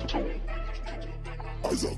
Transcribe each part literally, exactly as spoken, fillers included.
Also.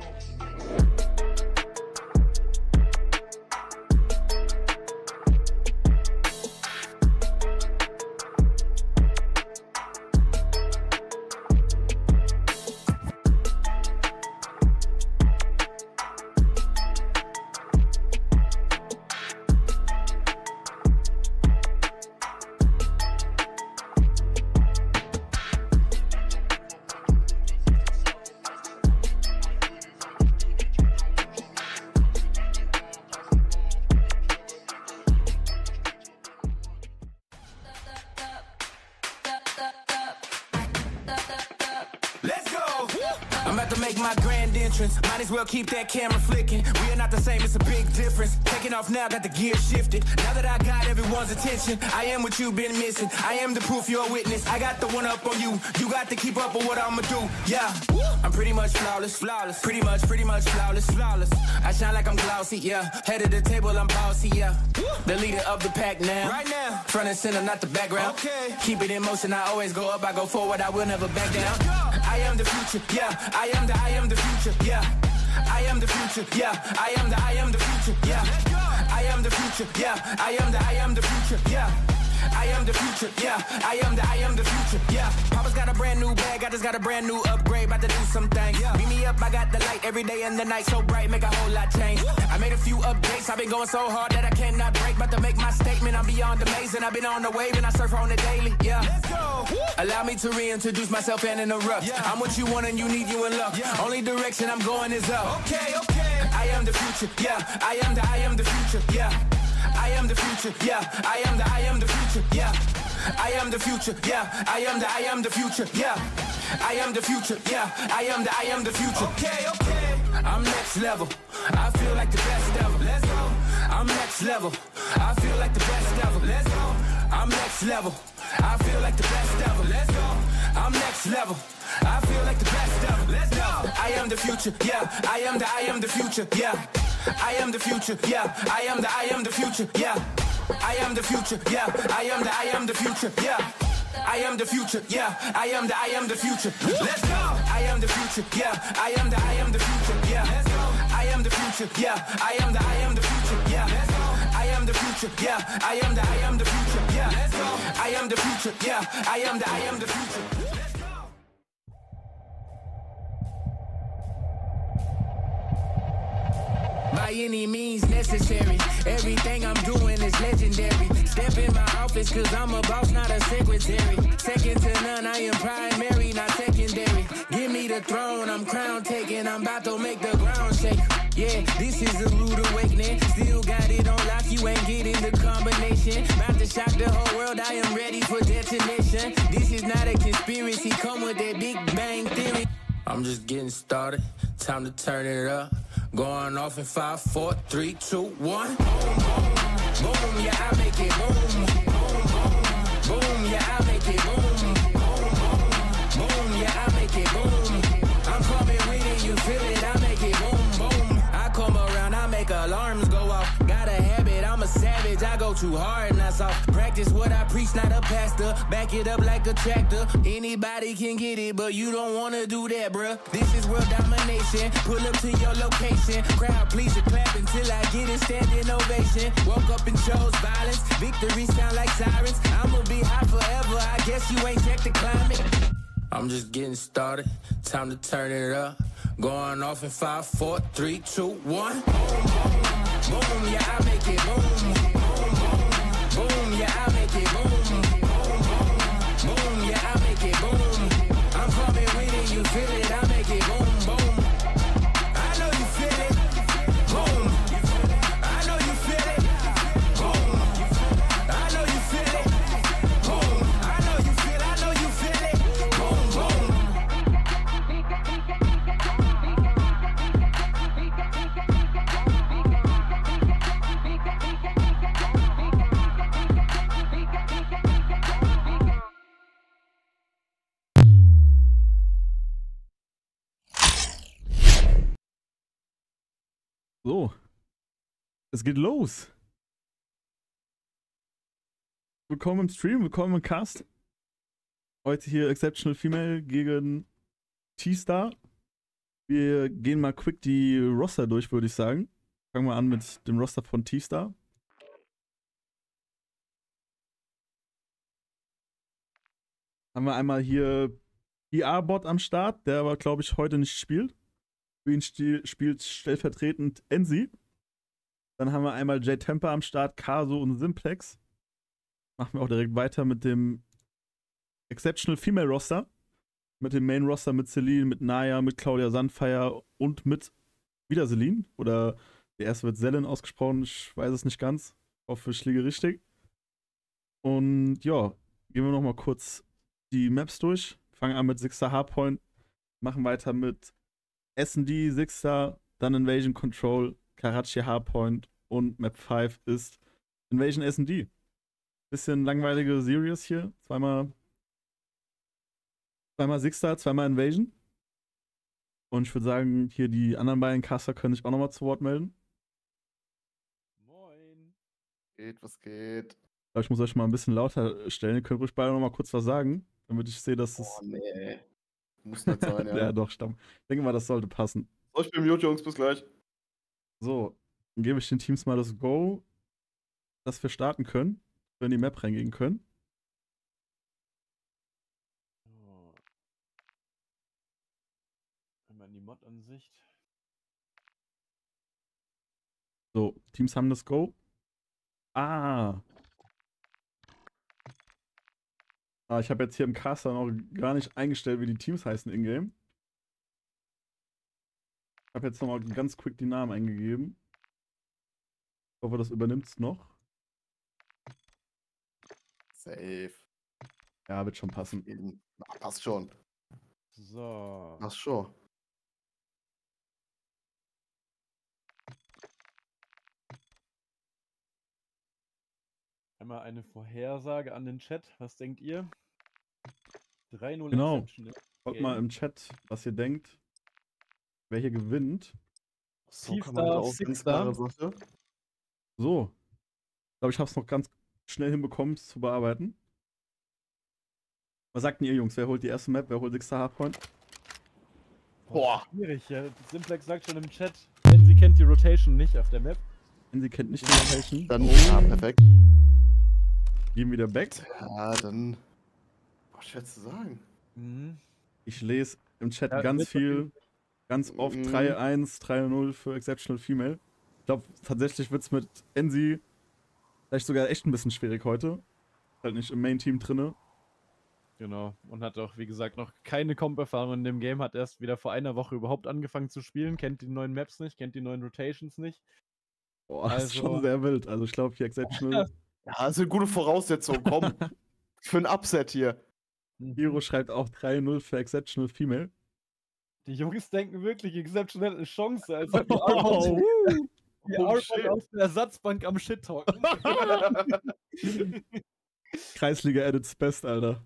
Might as well keep that camera flicking. We are not the same, it's a big difference. Taking off now, got the gear shifted. Now that I got everyone's attention, I am what you've been missing. I am the proof you're a witness. I got the one up on you. You got to keep up with what I'ma do. Yeah, I'm pretty much flawless, flawless. Pretty much, pretty much flawless, flawless. I shine like I'm glossy, yeah. Head of the table, I'm bossy, yeah. The leader of the pack now. Right now. Front and center, not the background. Okay. Keep it in motion, I always go up, I go forward, I will never back down. I am the future, yeah. I am the, I am the future, yeah. I am the future, yeah. I am the, I am the future, yeah. I am the future, yeah. I am the, I am the future, yeah. I am the future, yeah. I am the, I am the future, yeah. Papa's got a brand new bag, I just got a brand new upgrade, about to do some things. Yeah. Beat me up, I got the light every day and the night so bright, make a whole lot change. I made a few updates, I've been going so hard that I cannot break, about to make my statement, I'm beyond amazing. I've been on the wave and I surf on the daily, yeah. Let's go. Allow me to reintroduce myself and interrupt. Yeah. I'm what you want and you need, you in luck. Yeah. Only direction I'm going is up. Okay, okay. I am the future, yeah. I am the, I am the future, yeah. I am the future, yeah. I am the, I am the future, yeah. I am the future, yeah. I am the, I am the future, yeah. I am the future, yeah. I am the, I am the future. Okay, okay. I'm next level. I feel like the best ever. Let's go. I'm next level. I feel like the best ever. Let's go. I'm next level. I feel like the best ever. Let's go. I'm next level. I feel like the best ever. Let's go. I am the future, yeah. I am the, I am the future, yeah. I am the future, yeah. I am the, I am the future, yeah. I am the future, yeah. I am the, I am the future, yeah. I am the future, yeah. I am the, I am the future. Let's go. I am the future, yeah. I am the, I am the future, yeah. Let's go. I am the future, yeah. I am the, I am the future, yeah. Let's go. I am the future, yeah. I am the, I am the future, yeah. Let's go. I am the future, yeah. I am the, I am the future. By any means necessary, everything I'm doing is legendary. Step in my office cause I'm a boss, not a secretary. Second to none, I am primary, not secondary. Give me the throne, I'm crown taking, I'm about to make the ground shake. Yeah, this is a rude awakening. Still got it on lock, you ain't getting the combination. About to shock the whole world, I am ready for detonation. This is not a conspiracy, come with that Big Bang Theory. I'm just getting started, time to turn it up. Going off in five, four, three, two, one. Boom, boom, boom, yeah, I make it boom. Boom, boom, boom, yeah, I make it boom. Boom, boom, boom, yeah, I make it boom. I'm coming with it, you feel it, I make it boom, boom. I come around, I make alarms go off. Got a habit, I'm a savage, I go too hard, not soft. Practice what I preach, not a pastor. Back it up like a tractor. Anybody can get it, but you don't wanna do that, bruh. This is world domination. Pull up to your location. Crowd please and clap until I get a standing ovation. Woke up and chose violence. Victory sound like sirens. I'ma be high forever. I guess you ain't checked the climate. I'm just getting started. Time to turn it up. Going off in five, four, three, two, one. Boom, boom, boom, yeah, I make it boom. Boom, boom, boom, yeah, I make it boom. Boom, boom, boom, yeah, I make it boom. I'm coming with it, you feel it, I make it boom, boom. I know you feel it, boom. I know you feel it, boom. I know you feel it, boom. I know you feel, I know you feel it, boom, boom. So, es geht los. Willkommen im Stream, willkommen im Cast. Heute hier Exceptional Female gegen T-Star. Wir gehen mal quick die Roster durch, würde ich sagen. Fangen wir an mit dem Roster von T-Star. Haben wir einmal hier P R-Bot am Start, der aber, glaube ich, heute nicht spielt. Für ihn stil- spielt stellvertretend Enzi. Dann haben wir einmal J Temper am Start, Kaso und Simplex. Machen wir auch direkt weiter mit dem Exceptional Female Roster. Mit dem Main Roster mit Celine, mit Naya, mit Claudia Sandfire und mit wieder Celine. Oder der erste wird Selen ausgesprochen, ich weiß es nicht ganz. Ich hoffe, ich liege richtig. Und ja, gehen wir nochmal kurz die Maps durch. Fangen an mit Sixter Hardpoint. Machen weiter mit S and D, Sixter, dann Invasion Control, Karachi Hardpoint und Map fünf ist Invasion S and D. Bisschen langweilige Series hier. Zweimal Zweimal Sixter, zweimal Invasion. Und ich würde sagen, hier die anderen beiden Caster können sich auch nochmal zu Wort melden. Moin. Geht, was geht? Ich glaube, ich muss euch mal ein bisschen lauter stellen. Ihr könnt ruhig beide nochmal kurz was sagen, damit ich sehe, dass es. Oh, nee. Muss nicht sein, ja. Ja, doch, Stamm. Ich denke mal, das sollte passen. So, ich bin mute, Jungs, bis gleich. So, dann gebe ich den Teams mal das Go, dass wir starten können, wir in die Map reingehen können. So. Einmal in die Mod-Ansicht. So, Teams haben das Go. Ah. Ah, ich habe jetzt hier im Caster noch gar nicht eingestellt, wie die Teams heißen in-game. Ich habe jetzt nochmal ganz quick die Namen eingegeben. Ich hoffe, das übernimmt es noch. Safe. Ja, wird schon passen. Eben. Na, passt schon. So. Passt schon. Einmal eine Vorhersage an den Chat. Was denkt ihr? drei null Genau. Exception. Schaut mal im Chat, was ihr denkt. Wer hier gewinnt. So Tief kann man da, halt auch Six ganz da. klare Sache. So. Ich glaube, ich habe es noch ganz schnell hinbekommen, es zu bearbeiten. Was sagt denn ihr, Jungs? Wer holt die erste Map? Wer holt Sixter Hardpoint? Boah. Schwierig, ja. Simplex sagt schon im Chat, wenn sie kennt die Rotation nicht auf der Map. Wenn sie kennt nicht die Location. Dann, Oh. ja, perfekt. Gehen wieder back. Ja, dann. Boah, schwer zu sagen. Mhm. Ich lese im Chat Ja, ganz mit- viel, ganz oft Mhm. drei eins, drei null für Exceptional Female. Ich glaube, tatsächlich wird es mit Enzi vielleicht sogar echt ein bisschen schwierig heute. Halt nicht im Main-Team drinne. Genau. Und hat auch, wie gesagt, noch keine Comp-Erfahrung in dem Game. Hat erst wieder vor einer Woche überhaupt angefangen zu spielen. Kennt die neuen Maps nicht, kennt die neuen Rotations nicht. Boah, das ist Also- schon sehr wild. Also ich glaube, hier Exceptional. Ja, das ist eine gute Voraussetzung. Komm. Für ein Upset hier. Hiro schreibt auch drei null für Exceptional Female. Die Jungs denken wirklich, Exceptional hat eine Chance. Also die Oh, Arbeit, die Oh, Arbeit shit. auf der Ersatzbank am Shit-Talken. Kreisliga at its best, Alter.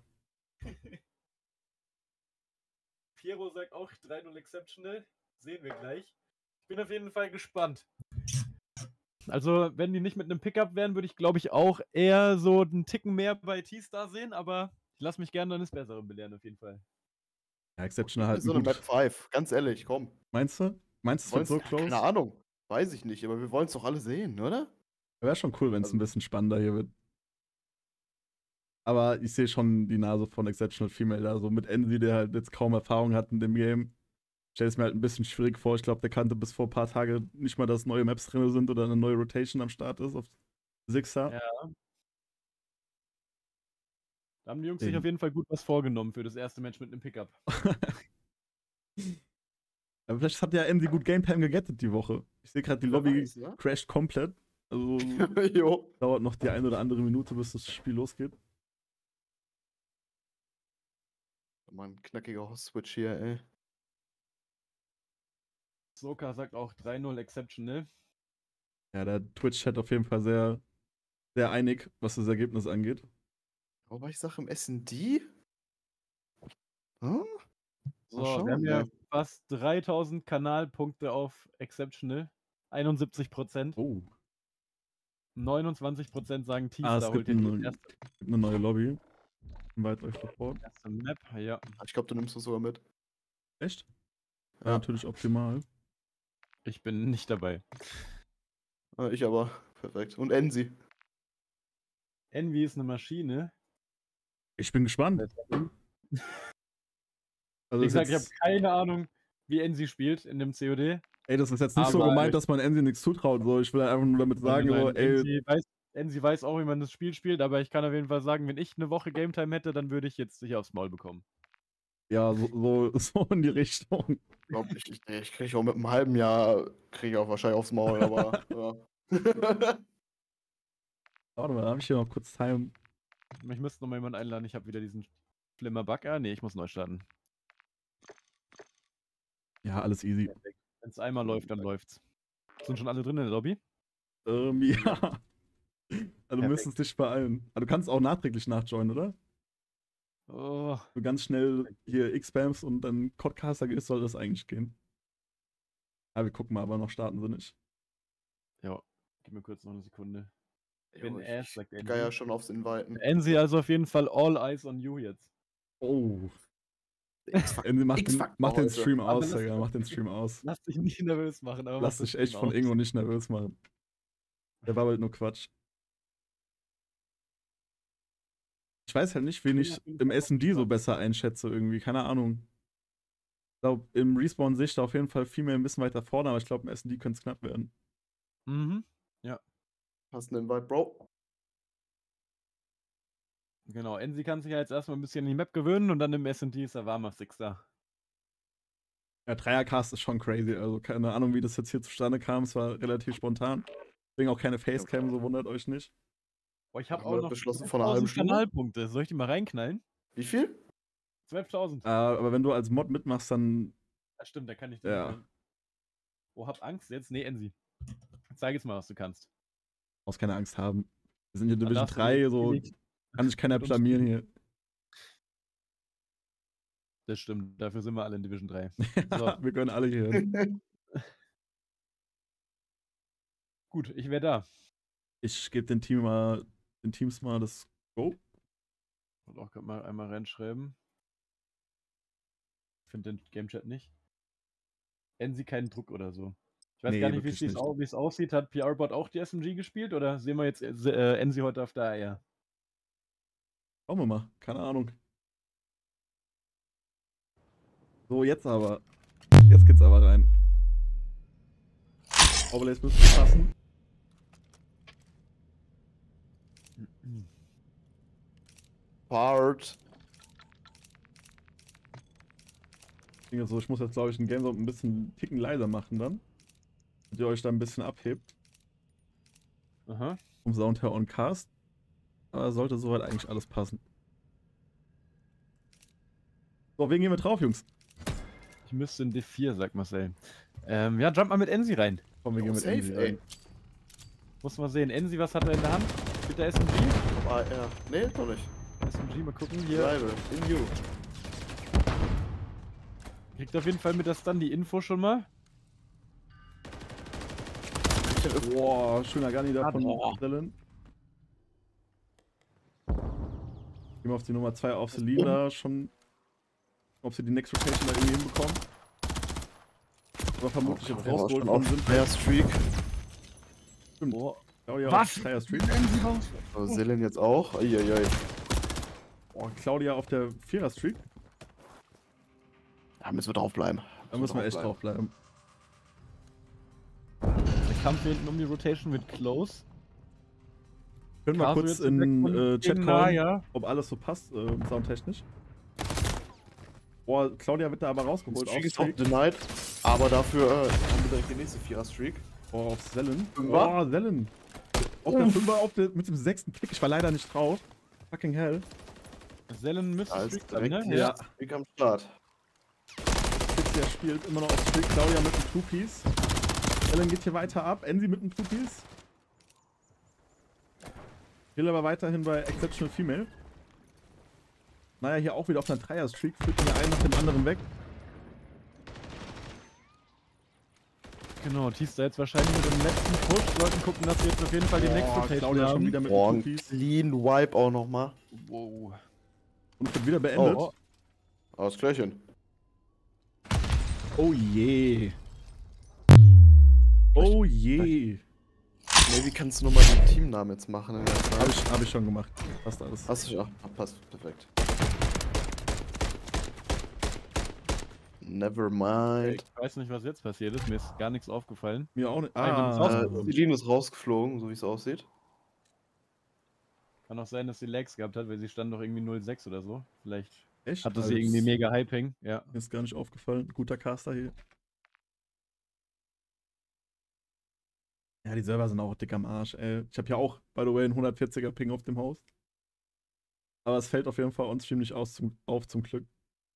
Piero sagt auch drei null Exceptional. Sehen wir gleich. Ich bin auf jeden Fall gespannt. Also, wenn die nicht mit einem Pickup wären, würde ich, glaube ich, auch eher so einen Ticken mehr bei T-Star sehen, aber ich lasse mich gerne eines Besseren belehren, auf jeden Fall. Ja, Exceptional halt so eine gut. Map fünf. Ganz ehrlich, komm. Meinst du? Meinst du, es wird Wollen's- so ja, close? Keine Ahnung. Weiß ich nicht, aber wir wollen es doch alle sehen, oder? Wäre schon cool, wenn es Also- ein bisschen spannender hier wird. Aber ich sehe schon die Nase von Exceptional Female da, so mit Enzi, der halt jetzt kaum Erfahrung hat in dem Game. Ich stelle es mir halt ein bisschen schwierig vor. Ich glaube, der kannte bis vor ein paar Tagen nicht mal, dass neue Maps drin sind oder eine neue Rotation am Start ist auf Sixer. Ja. Da haben die Jungs sich Den- auf jeden Fall gut was vorgenommen für das erste Match mit einem Pickup. Aber vielleicht hat ja Enzi gut Game Time gegettet die Woche. Ich sehe gerade, die Wer Lobby weiß, ne? crasht komplett. Also Jo. dauert noch die eine oder andere Minute, bis das Spiel losgeht. Mal ein knackiger Host-Switch hier, ey. Soka sagt auch drei null Exceptional. Ja, der Twitch-Chat auf jeden Fall sehr, sehr einig, was das Ergebnis angeht. Wobei ich sage, im S and D? Hm? So, Mal schauen, wir haben ja ja. fast dreitausend Kanalpunkte auf Exceptional. einundsiebzig Prozent. Oh, neunundzwanzig Prozent sagen Ah, T-Star es holt gibt jetzt die eine, erste, gibt eine neue Lobby. Invite euch sofort. erste Map. Ja. Ich glaube, du nimmst das sogar mit. Echt? Ja, Ja. natürlich optimal. Ich bin nicht dabei. Ah, ich aber. Perfekt. Und Enzi. Envy ist eine Maschine. Ich bin gespannt. Also Wie ist gesagt, ich habe jetzt, keine Ahnung, wie Envy spielt in dem C O D. ey, das ist jetzt nicht so aber- gemeint, dass man Enzi nichts zutraut. So, ich will einfach nur damit sagen, Nein, so, nein, ey, Envy weiß, Envy weiß auch, wie man das Spiel spielt, aber ich kann auf jeden Fall sagen, wenn ich eine Woche Game Time hätte, dann würde ich jetzt sicher aufs Maul bekommen. ja, so, so, so in die Richtung. Ich glaub, ich, ich, ich kriege auch mit einem halben Jahr, kriege ich auch wahrscheinlich aufs Maul, aber ja. Warte mal, da habe ich hier noch kurz Time. Ich müsste noch mal jemanden einladen, ich habe wieder diesen schlimmer Bug. Ah, nee, ich muss neu starten. Ja, alles easy. Wenn es einmal läuft, dann läuft's. Sind schon alle drin in der Lobby? Ähm, ja. Also du müsstest dich beeilen. Aber du kannst auch nachträglich nachjoinen, oder? Oh, Du ganz schnell hier X-Spams und dann Codcaster gehst, soll das eigentlich gehen. Ja, wir gucken mal, aber noch starten sie nicht. ja. Gib mir kurz noch eine Sekunde. Jo, Bin ich ass, sagt ich geier Envy. schon aufs Inviten. Envy also auf jeden Fall all eyes on you jetzt. Oh. X-Factor. Enzi, mach, den, X-Factor mach den heute. Stream Aber aus, lass- Digga. Mach den Stream aus. Lass dich nicht nervös machen, aber Lass mach das dich echt Stream von aus. Ingo nicht nervös machen. Der babbelt nur Quatsch. Ich weiß halt nicht, wen ich im S und D so besser einschätze irgendwie. Keine Ahnung. Ich glaube, im Respawn sehe ich da auf jeden Fall viel mehr ein bisschen weiter vorne, aber ich glaube, im S und D könnte es knapp werden. Mhm. Hast einen Invite, Bro? Genau, Envy kann sich ja jetzt erstmal ein bisschen an die Map gewöhnen und dann im S und D ist er warmer Sixer. Ja, Dreiercast ist schon crazy. Also keine Ahnung, wie das jetzt hier zustande kam. Es war relativ spontan. Deswegen auch keine Facecam, so wundert euch nicht. Boah, ich habe Haben auch wir noch beschlossen vor einer halben zwölftausend Stunde? Kanalpunkte. Soll ich die mal reinknallen? Wie viel? zwölftausend. Äh, aber wenn du als Mod mitmachst, dann. Ja, stimmt, da kann ich die Ja. mitnehmen. Oh, hab Angst jetzt? Nee, Envy. Zeig jetzt mal, was du kannst. Brauchst keine Angst haben. Wir sind hier Dann Division darfst du drei, nicht so ewig- kann sich keiner blamieren hier. Das stimmt, dafür sind wir alle in Division drei. So. Wir können alle hier hin. Gut, ich wäre da. Ich gebe den Team mal, den Teams mal das Go. Und auch grad mal einmal reinschreiben. Ich finde den Game Chat nicht. Envy keinen Druck oder so. Ich weiß Nee, gar nicht, wie wirklich es nicht. au- wie es aussieht. Hat P R-Bot auch die S M G gespielt oder sehen wir jetzt äh, Envy heute auf der A R? Schauen wir mal. Keine Ahnung. So, jetzt aber. Jetzt geht's aber rein. Overlays müssen passen. Part. Also ich muss jetzt, glaube ich, den Game so ein bisschen ticken leiser machen dann. Damit ihr euch da ein bisschen abhebt. Aha. Vom Sound her on Cast. Aber sollte soweit eigentlich alles passen. So, wen gehen wir drauf, Jungs? Ich müsste in D vier, sagt Marcel. Ähm, ja, jump mal mit Envy rein. Komm, wir Oh, gehen mit safe, Envy ey. rein. Muss mal sehen. Envy, was hat er in der Hand? Mit der S M G? Ah, ja. Nee, doch nicht. S M G, mal gucken. Hier. Rival. In you. Kriegt auf jeden Fall mit der Stun die Info schon mal. Boah, schöner Gunny da von Boah. Dylan. Gehen wir auf die Nummer zwei auf Selina schon. Ob sie die Next Rotation da irgendwie hinbekommen. Aber vermutlich jetzt Der war rausgeholt schon worden auf sind. der Streak. Stimmt. Boah. Claudia Was? auf Tire Street. So, Selen jetzt auch. Uiuiui. Oh, Claudia auf der Vierer Street. Da müssen wir draufbleiben. Da müssen wir echt drauf bleiben. Der Kampf hier hinten um die Rotation wird close. Können wir Caso kurz jetzt in weg von äh, Chat dem callen, Naya. ob alles so passt, äh, soundtechnisch. Boah, Claudia wird da aber rausgeholt. Streak Auf ist auch Streak. denied. Aber dafür äh, haben wir direkt die nächste Vierer-Streak. Oh, auf Sellen. Fünfer? Oh, Sellen. Auf der Fünfer, auf der, mit dem sechsten Pick. Ich war leider nicht drauf. Fucking hell. Sellen müsste Als Streak sein, direkt ne? die Ja. Streak am Start. Pixia spielt immer noch auf Streak. Claudia mit dem Two-Piece. Sellen geht hier weiter ab. Envy mit dem Two-Piece. Hill aber weiterhin bei Exceptional Female. Naja, hier auch wieder auf einer Dreier-Streak. Führt hier einen nach dem anderen weg. Genau, teast da jetzt wahrscheinlich mit dem letzten Push. Sollten gucken, dass wir jetzt auf jeden Fall die Boah, Next Rotation Claudia schon haben. wieder mit Boah, dem ein Two-Piece. clean Wipe auch nochmal. Wow. Und wird wieder beendet. Oh, Ausklärchen. Oh je. Oh je. Nee, wie kannst du nochmal den Teamnamen jetzt machen? In der Zeit? Hab ich, hab ich schon gemacht. Passt alles. Hast du, ach, passt, perfekt. Never mind. Ich weiß nicht, was jetzt passiert ist. Mir ist gar nichts aufgefallen. Mir auch nicht. Nein, Ah, das Äh, Celine ist rausgeflogen, so wie es aussieht. Kann auch sein, dass sie Lags gehabt hat, weil sie stand doch irgendwie null sechs oder so. Vielleicht echt? hatte Also, sie irgendwie mega Hyping. Ja. Mir ist gar nicht aufgefallen. Guter Caster hier. Ja, die Server sind auch dick am Arsch, ey. Ich habe ja auch, by the way, einen hundertvierziger Ping auf dem Haus. Aber es fällt auf jeden Fall on-stream nicht aus zum, auf, zum Glück.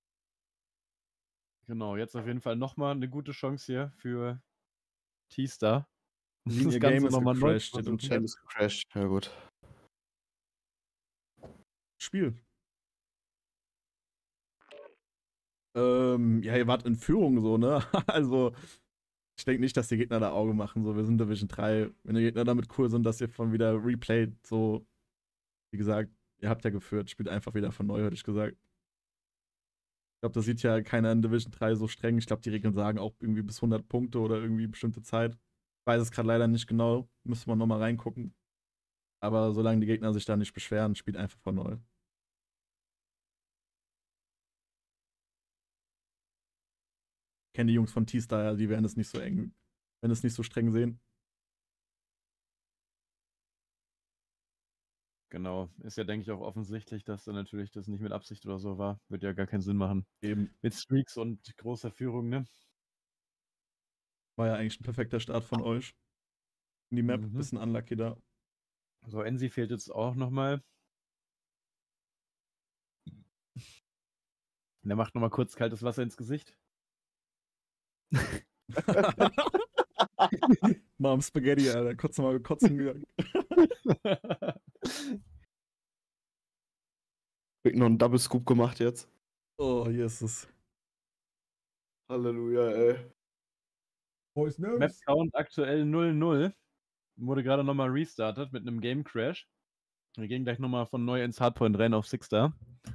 Genau, jetzt auf jeden Fall nochmal eine gute Chance hier für T-Star. Linie Game ist neu gecrashed, zu steht im versuchen. Chat. ist gecrashed. Ja, gut. Spiel. Ähm, ja, ihr wart in Führung so, ne? Also, ich denke nicht, dass die Gegner da Auge machen. So, wir sind Division drei. Wenn die Gegner damit cool sind, dass ihr von wieder replayt, so, wie gesagt, ihr habt ja geführt, spielt einfach wieder von neu, hätte ich gesagt. Ich glaube, das sieht ja keiner in Division drei so streng. Ich glaube, die Regeln sagen auch irgendwie bis hundert Punkte oder irgendwie bestimmte Zeit. Ich weiß es gerade leider nicht genau. Müsste man nochmal reingucken. Aber solange die Gegner sich da nicht beschweren, spielt einfach von neu. Ich kenne die Jungs von T-Star, die werden es nicht so eng, wenn es nicht so streng sehen. Genau, ist ja, denke ich, auch offensichtlich, dass da natürlich das nicht mit Absicht oder so war. Wird ja gar keinen Sinn machen. Eben. Mit Streaks und großer Führung, ne? War ja eigentlich ein perfekter Start von euch. In die Map, Mhm. bisschen unlucky da. So, Enzi fehlt jetzt auch nochmal. Der macht nochmal kurz kaltes Wasser ins Gesicht. Mom Spaghetti, Alter. Kurz nochmal kotzen gegangen. Krieg noch einen Double Scoop gemacht jetzt. Oh, Jesus. Halleluja, ey. Boys Map Count aktuell null null. Wurde gerade nochmal restartet mit einem Game Crash. Wir gehen gleich nochmal von neu ins Hardpoint rein auf Sixstar.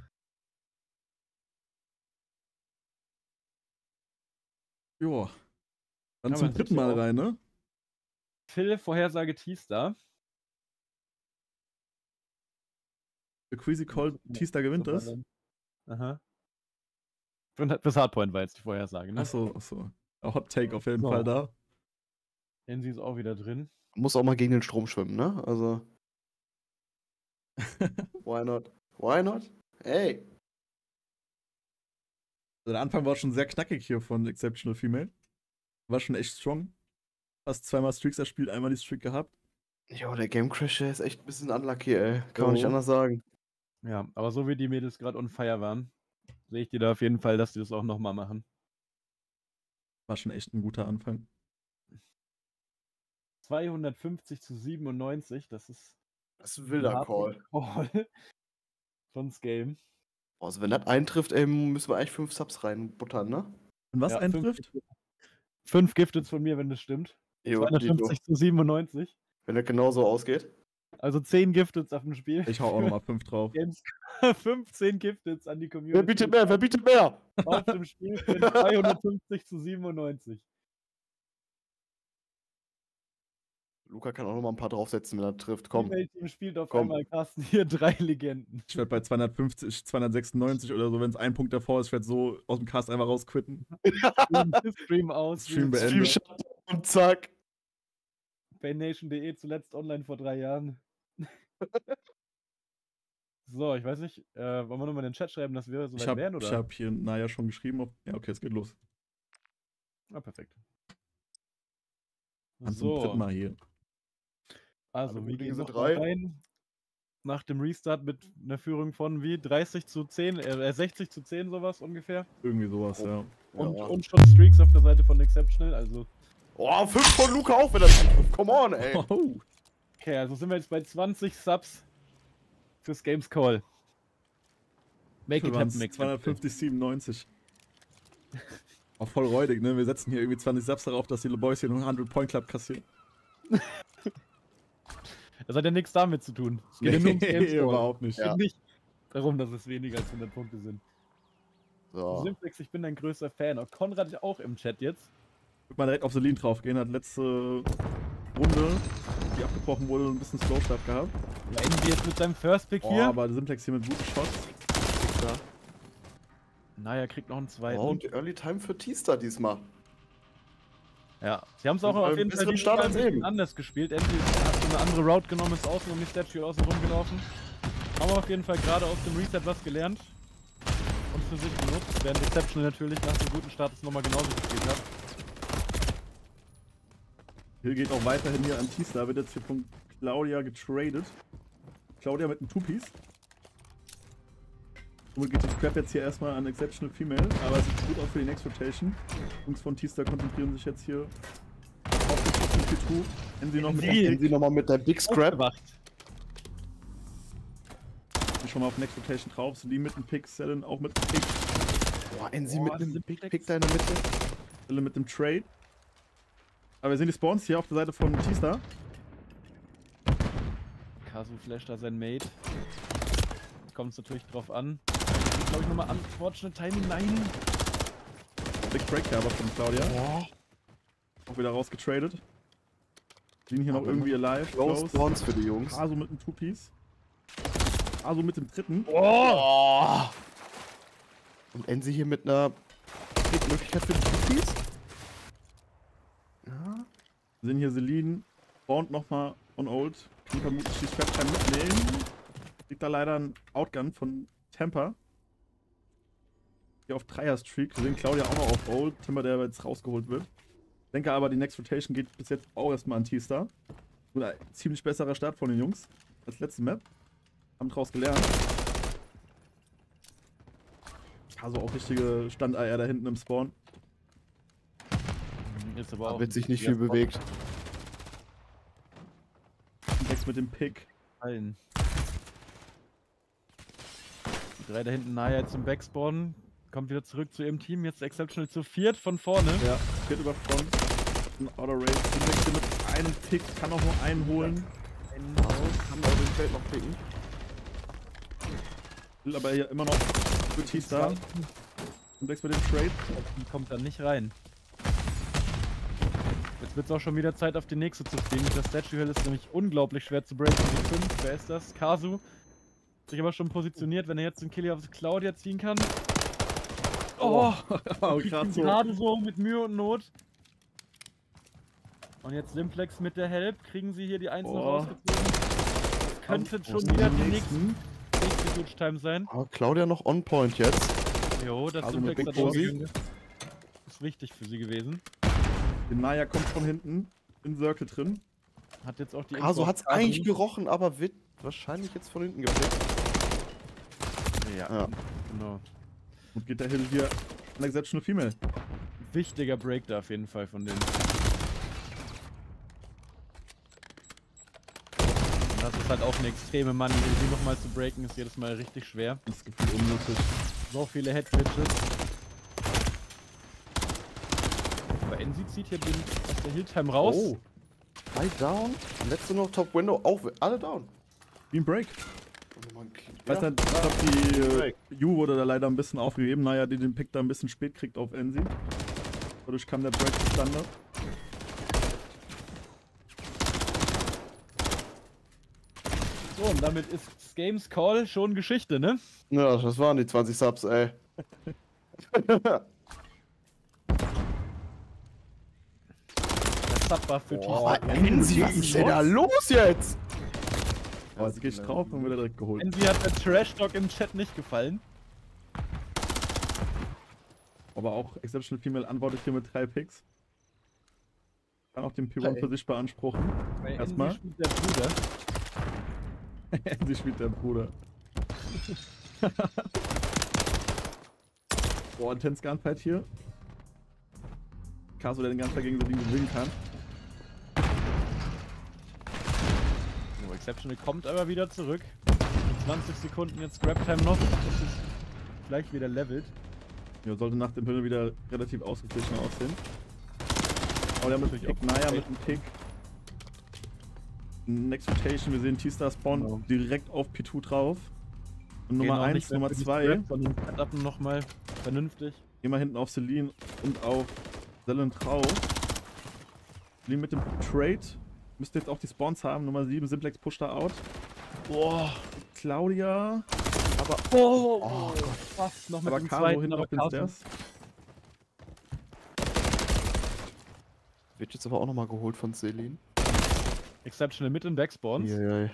Joa. Dann Kann zum man dritten sich Mal auch- rein, ne? Phil, Vorhersage T-Star. The Queasy Call, T-Star gewinnt das? Aha. Und bis Hardpoint war jetzt die Vorhersage, ne? Achso, achso. Ein Hot Take auf jeden So. Fall da. Enzi ist auch wieder drin. Muss auch mal gegen den Strom schwimmen, ne? Also. Why not? Why not? Ey. Also der Anfang war schon sehr knackig hier von Exceptional Female. War schon echt strong. Fast zweimal Streaks erspielt, einmal die Streak gehabt. Jo, der Game Crash, der ist echt ein bisschen unlucky, ey. Kann man nicht Jo. anders sagen. Ja, aber so wie die Mädels gerade on fire waren, sehe ich dir da auf jeden Fall, dass die das auch nochmal machen. War schon echt ein guter Anfang. zweihundertfünfzig zu siebenundneunzig, das ist Das ist ein wilder ein Call. harter Call von Game. Also, wenn das eintrifft, ey, müssen wir eigentlich fünf Subs reinbuttern, ne? Und was Ja, eintrifft? Fünf, fünf Gifteds von mir, wenn das stimmt. Jo, zweihundertfünfzig zu siebenundneunzig. wenn das genauso ausgeht. Also zehn Gifteds auf dem Spiel. Ich hau auch nochmal fünf drauf. Games fünfzehn Gifteds an die Community. Wer bietet mehr? Wer bietet mehr? Auf dem Spiel sind zweihundertfünfzig zu siebenundneunzig. Luca kann auch noch mal ein paar draufsetzen, wenn er trifft. Komm. Team spielt auf Komm. einmal Carsten hier drei Legenden. Ich werde bei zweihundertfünfzig, zweihundertsechsundneunzig oder so, wenn es ein Punkt davor ist, ich werde so aus dem Cast einfach rausquitten. Stream aus. Stream beendet. Stream shut und zack. Paynation punkt de zuletzt online vor drei Jahren. So, ich weiß nicht, äh, wollen wir nochmal in den Chat schreiben, dass wir so Ich weit habe wären, oder? hab hier Naya schon geschrieben. Auf, ja, okay, es geht los. Ah, perfekt. Dann zum dritten So, Mal hier. also Alle wir guten gehen Dinge noch sind mal drei. rein. Nach dem Restart mit einer Führung von wie dreißig zu zehn, äh, sechzig zu zehn sowas ungefähr. Irgendwie sowas, Oh. ja. Und, Ja. und schon Streaks auf der Seite von Exceptional, also Oh, fünf von Luca auch, wenn er trifft. Come on, ey. Oh. okay, also sind wir jetzt bei zwanzig Subs fürs Games Call. Make it happen, make it happen. zweihundertfünfzig, siebenundneunzig. Auch voll räudig, ne? Wir setzen hier irgendwie zwanzig Subs darauf, dass die Boys hier einen hundert Point Club kassieren. Das hat ja nichts damit zu tun. Es geht ja nur ums Games Call. überhaupt nicht. Es geht Ja. nicht darum, dass es weniger als hundert Punkte sind. So. Simplex, ich bin dein größter Fan. Und Konrad ist auch im Chat jetzt. Ich würde mal direkt auf Selin drauf gehen. Hat letzte Runde, die abgebrochen wurde, ein bisschen Slow-Start gehabt. Ja, Envy jetzt mit seinem First Pick Oh, hier. aber Simplex hier mit guten Shots. Ja. Naja, kriegt noch einen zweiten. Oh, und Early Time für T-Star diesmal. Ja, sie haben es auch Und auf einen jeden Fall besseren dieses Start Mal als ein bisschen eben. anders gespielt. Envy hat so eine andere Route genommen, ist außen um die Statue außen rumgelaufen. Haben wir auf jeden Fall gerade aus dem Reset was gelernt. Und für sich genutzt. Während Exceptional natürlich nach dem guten Start es nochmal genauso gespielt hat. Hier geht auch weiterhin hier an T-Star. Wird jetzt hier von Claudia getradet. Claudia mit einem Two-Piece. Somit geht die Scrap jetzt hier erstmal an Exceptional Female, aber es sieht gut aus für die Next Rotation. Jungs von T-Star konzentrieren sich jetzt hier auf die P zwei. Envy noch mit Gehen Sie nochmal mit der Big Scrap. Aufgewacht. schon mal auf Next Rotation drauf. Selin mit dem Pick, Selen auch mit dem Pick. Boah, Enzi Boah, mit einem Simplex. Big Pick da in der Mitte. Selen mit dem Trade. Aber wir sehen die Spawns hier auf der Seite von T-Star. Kasu flasht da sein Mate. Kommt es natürlich drauf an. Glaube ich nochmal unfortunate Timing. Nein! Big Break aber von Claudia. Boah. Auch wieder rausgetradet. Selin hier noch Aber irgendwie alive. Close Spawns für die Jungs. Kasu mit dem Two-Piece. Kasu mit dem dritten. Oh. Und Enzi hier mit einer Möglichkeit für die Cookies. Ja. Wir sehen hier Selin. Spawnt nochmal on Old. Kann vermutlich die Scrap-Time mitnehmen. Kriegt da leider ein Outgun von Temper. Hier auf Dreier-Streak. Wir sehen Claudia auch noch auf Old. Timber, der jetzt rausgeholt wird. Ich denke aber, die Next Rotation geht bis jetzt auch erstmal an T-Star. Und ein ziemlich besserer Start von den Jungs als letzte Map. Haben draus gelernt. Also auch richtige Standeier da hinten im Spawn. Ist aber Da auch wird sich nicht viel bewegt. Next mit dem Pick. Fallen. Die drei da hinten nahe jetzt im Backspawn. Kommt wieder zurück zu ihrem Team. Jetzt Exceptional zu viert von vorne. Ja, viert über Front. Ein Auto Race. Die Next hier mit einem Pick. Kann auch nur einen holen. Einen Kann man den Feld noch picken. Will aber hier immer noch für T-Star. Und Next mit dem Trade. Die kommt dann nicht rein. Jetzt wird es auch schon wieder Zeit, auf die nächste zu fliegen. Das Statue Hill ist nämlich unglaublich schwer zu breaken. Die fünf, wer ist das? Kasu. Sich aber schon positioniert, wenn er jetzt den Kill hier auf Claudia ziehen kann. Oh! Oh, Kriegt gerade ihn so. gerade so mit Mühe und Not. Und jetzt Simplex mit der Help. Kriegen sie hier die Eins noch Oh. rausgezogen. Das könnte Wo schon sind wieder die die nächsten? nächste, nächste Huge Time sein. Aber Claudia noch on point jetzt. Jo, das Also mit Simplex Big hat Bossy. schon ist wichtig für sie gewesen. Der Naya kommt von hinten. In Circle drin. Hat jetzt auch die Kaso Info hat's auf Kasu. eigentlich gerochen, aber wird wahrscheinlich jetzt von hinten gepickt. Ja, Ja. genau. Und geht der Hill hier an Exceptional Female. Wichtiger Break da auf jeden Fall von denen. Und das ist halt auch eine extreme Money. Sie nochmal zu breaken ist jedes Mal richtig schwer. Das Gefühl unnötig. So viele Head-Glitches. Aber Enzi zieht hier den aus der Hilltime raus. Oh. Drei down. Letzte noch Top Window. Auch alle down. Wie ein Break. Ja. Weiß nicht, ich glaube, die äh, Yu wurde da leider ein bisschen aufgegeben. Naja, die den Pick da ein bisschen spät kriegt auf Enzi. Dadurch kam der Break zustande. So, und damit ist Games Call schon Geschichte, ne? Ja, das waren die zwanzig Subs, ey. Der Sub war für Boah, T-Star. Enzi, was ist denn da los jetzt? Aber jetzt geh ich drauf und wird er direkt geholt. Enzi hat der Trash-Talk im Chat nicht gefallen. Aber auch Exceptional Female antwortet hier mit drei Picks. Kann auch den P eins für sich beanspruchen. Bei Erstmal. Enzi spielt der Bruder. Sie spielt der Bruder. Boah, Intense Gunfight hier. Kaso, der den ganzen Tag gegen Selin gewinnen kann. So, Exceptional kommt aber wieder zurück. zwanzig Sekunden jetzt Grab Time noch. Das ist gleich wieder levelt. Ja, sollte nach dem Hill wieder relativ ausgeglichen aussehen. Aber der mit dem Pick, Naya mit dem Pick. Next Rotation, wir sehen T-Star Spawn Genau. direkt auf P zwei drauf. Und Gehen Nummer auch eins, nicht mehr Nummer für die zwei. Scrap, sondern Setup nochmal Vernünftig. Geh mal hinten auf Celine und auf Selen drauf. Celine mit dem Trade. Müsste jetzt auch die Spawns haben. Nummer sieben, Simplex pusht da out. Boah. Claudia. Aber. Oh, oh, oh fast noch mit aber dem Caro zweiten, hinten aber auf den Carsten. Stairs. Wird jetzt aber auch nochmal geholt von Celine. Exceptional mit den Backspawns. Eieiei.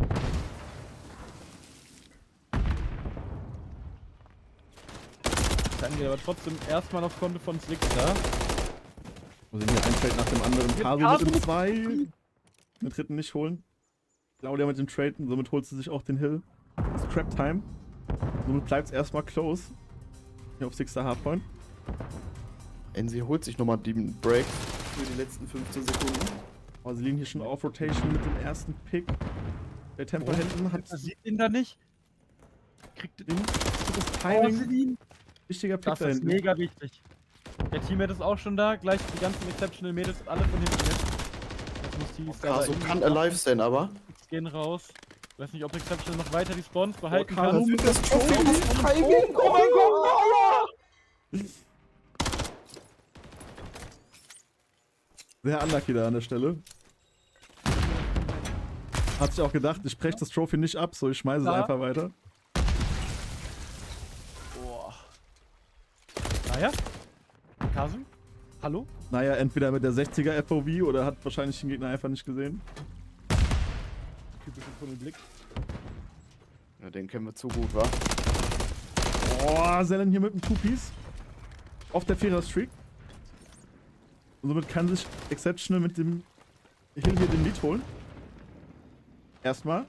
Dann geht aber trotzdem erstmal auf Konto von Slickster. Muss ich hier ein Trade nach dem anderen. Caro Caro mit dem mit- zwei. Den dritten nicht holen. Claudia mit dem Trade. Somit holt sie sich auch den Hill. Scrap Time. Somit bleibt es erstmal close. Hier auf Sixter Hardpoint. Enzi holt sich nochmal den Break für die letzten fünfzehn Sekunden. Oh, Celine hier schon auf Rotation mit dem ersten Pick. Der Tempo hinten hat Er sieht ihn da nicht. Kriegt den. das Oh, Timing. Celine. Wichtiger Pick Das da ist hinten. mega wichtig. Der Teammate ist auch schon da. Gleich die ganzen Exceptional Mädels alle von hinten mit. Jetzt muss die Star Caso da kann innen alive sein, aber. gehen raus. Ich weiß nicht, ob Exceptional noch weiter die Spawns behalten Caro kann. mit Das Trophy, das Timing! Oh mein Gott! Sehr unlucky da an der Stelle. Hat sich auch gedacht, ich breche das Trophy nicht ab, so ich schmeiße es Ja. einfach weiter. Boah. Naja? Kasum? Hallo? Naja, entweder mit der sechziger F O V oder hat wahrscheinlich den Gegner einfach nicht gesehen. Typischer Tunnelblick. Ja, den kennen wir zu gut, wa? Oh, Selen hier mit dem Two-Piece. Auf der Vierer-Streak. Und somit kann sich Exceptional mit dem Hill hier den Lead holen. Erstmal.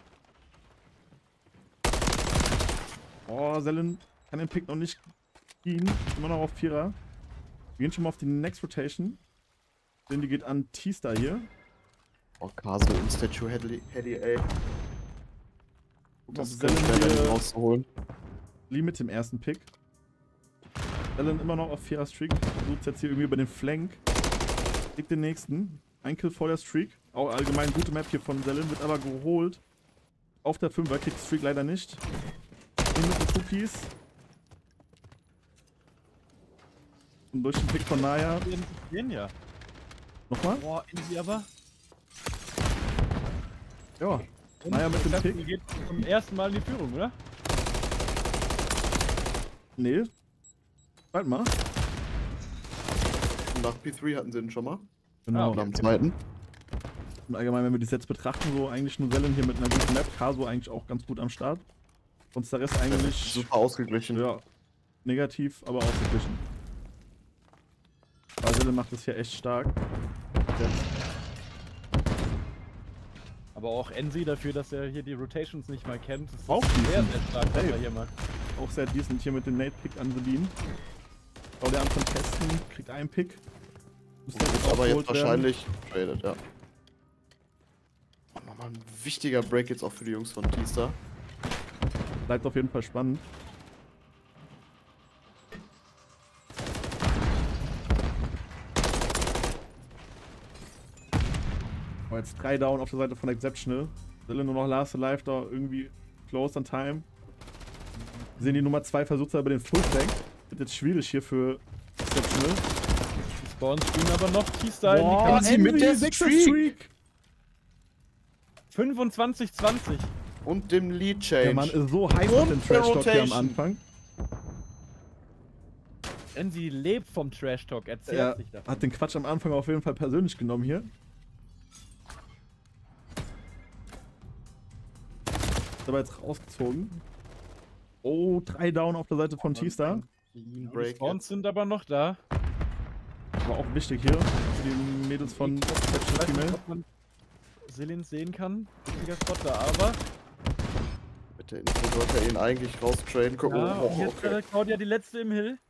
Oh, Selen kann den Pick noch nicht gehen. Immer noch auf Vierer. Wir gehen schon mal auf die Next Rotation. Denn die geht an T-Star hier. Oh, Caso im Statue Heady, Heady ey. Gut, das Ob ist ganz Selen schwer, hier- den rauszuholen. Lee mit dem ersten Pick. Selen immer noch auf Vierer Streak. Versucht jetzt hier irgendwie über den Flank. Kriegt den nächsten. Ein Kill vor der Streak. Auch allgemein gute Map hier von Selen. Wird aber geholt. Auf der Fünfer. Kriegt die Streak leider nicht. Hier mit dem Two-Piece. Und durch den Pick von Naya. Den ja. Nochmal? Boah, Insi aber. Ja. Naya mit dem Exceptional Pick. geht zum ersten Mal in die Führung, oder? Nee. Warte mal. Nach P drei hatten sie den schon mal. Genau. Ah, Und am zweiten. Und allgemein, wenn wir die Sets betrachten, so eigentlich nur Selen hier mit einer guten Map. Caso eigentlich auch ganz gut am Start. Sonst der Rest eigentlich. Super ausgeglichen. Ja, negativ, aber ausgeglichen. Basel macht es hier echt stark. Aber auch Enzi dafür, dass er hier die Rotations nicht mal kennt. Das ist Auch sehr, decent. sehr stark, was Hey. er hier macht. Auch sehr decent hier mit dem Nate-Pick an Celine. Schau der an von Testen, kriegt einen Pick. Muss Ist jetzt aber jetzt aufgeholt werden. wahrscheinlich traded, ja. Nochmal ein wichtiger Break jetzt auch für die Jungs von T-Star. Bleibt auf jeden Fall spannend. Oh, jetzt drei down auf der Seite von Exceptional. Sille nur noch Last Alive da irgendwie close on time. Wir sehen die Nummer zwei versucht über den Fullflank. Wird jetzt schwierig hier für Exceptional. Die Spawns spielen aber noch T-Style. Boah, Enzi mit der sechster Streak. fünfundzwanzig zwanzig. Und dem Lead Change. Der Mann ist so heiß auf Und den der Trash-Talk hier am Rotation. Anfang. Enzi lebt vom Trash-Talk, erzählt Er sich davon. hat den Quatsch am Anfang auf jeden Fall persönlich genommen hier. Ist aber jetzt rausgezogen. Oh, drei down auf der Seite von T-Star. Clean Die Break Spawns jetzt. sind aber noch da. War auch wichtig hier für die Mädels von Ich Exceptional weiß nicht, Female. ob man Silin sehen kann. Wichtiger Spot da, aber. Mit der Info sollte er ihn eigentlich raustraden. Guck, Ja, oh, und oh, jetzt okay. äh, Claudia die letzte im Hill.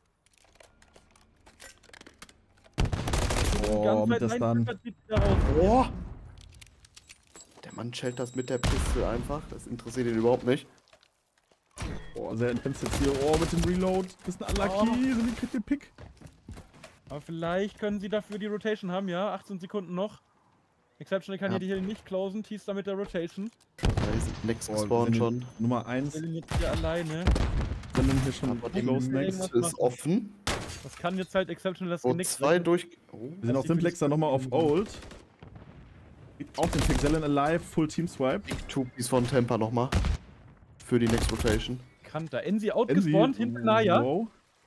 Die Oh, ganze mit Zeit der Stun. rein, zieht sie da raus. Oh. Der Mann chillt das mit der Pistole einfach. Das interessiert ihn überhaupt nicht. Oh, sehr intens jetzt hier. Oh, mit dem Reload. Bisschen unlucky. Oh. Celine kriegt den Pick. Aber vielleicht können sie dafür die Rotation haben, ja? achtzehn Sekunden noch. Exceptional kann Ja. hier die Hill nicht closen. T-Star mit der Rotation. Da ist Next Oh, gespawnt wir schon. sind Nummer eins. Silin jetzt hier alleine. Selen hier schon Aber die Close Mix Next. irgendwas ist offen. Das kann jetzt halt Exceptional das Und Genick zwei brechen. durch. Oh. Wir sind auf die Simplex dann nochmal auf Old. Geht auch den Pick. Selen alive, Full Team Swipe. Big Two-Piece von Temper nochmal. Für die Next Rotation. Kanter. Enzi outgespawnt hinter Naya. Wow.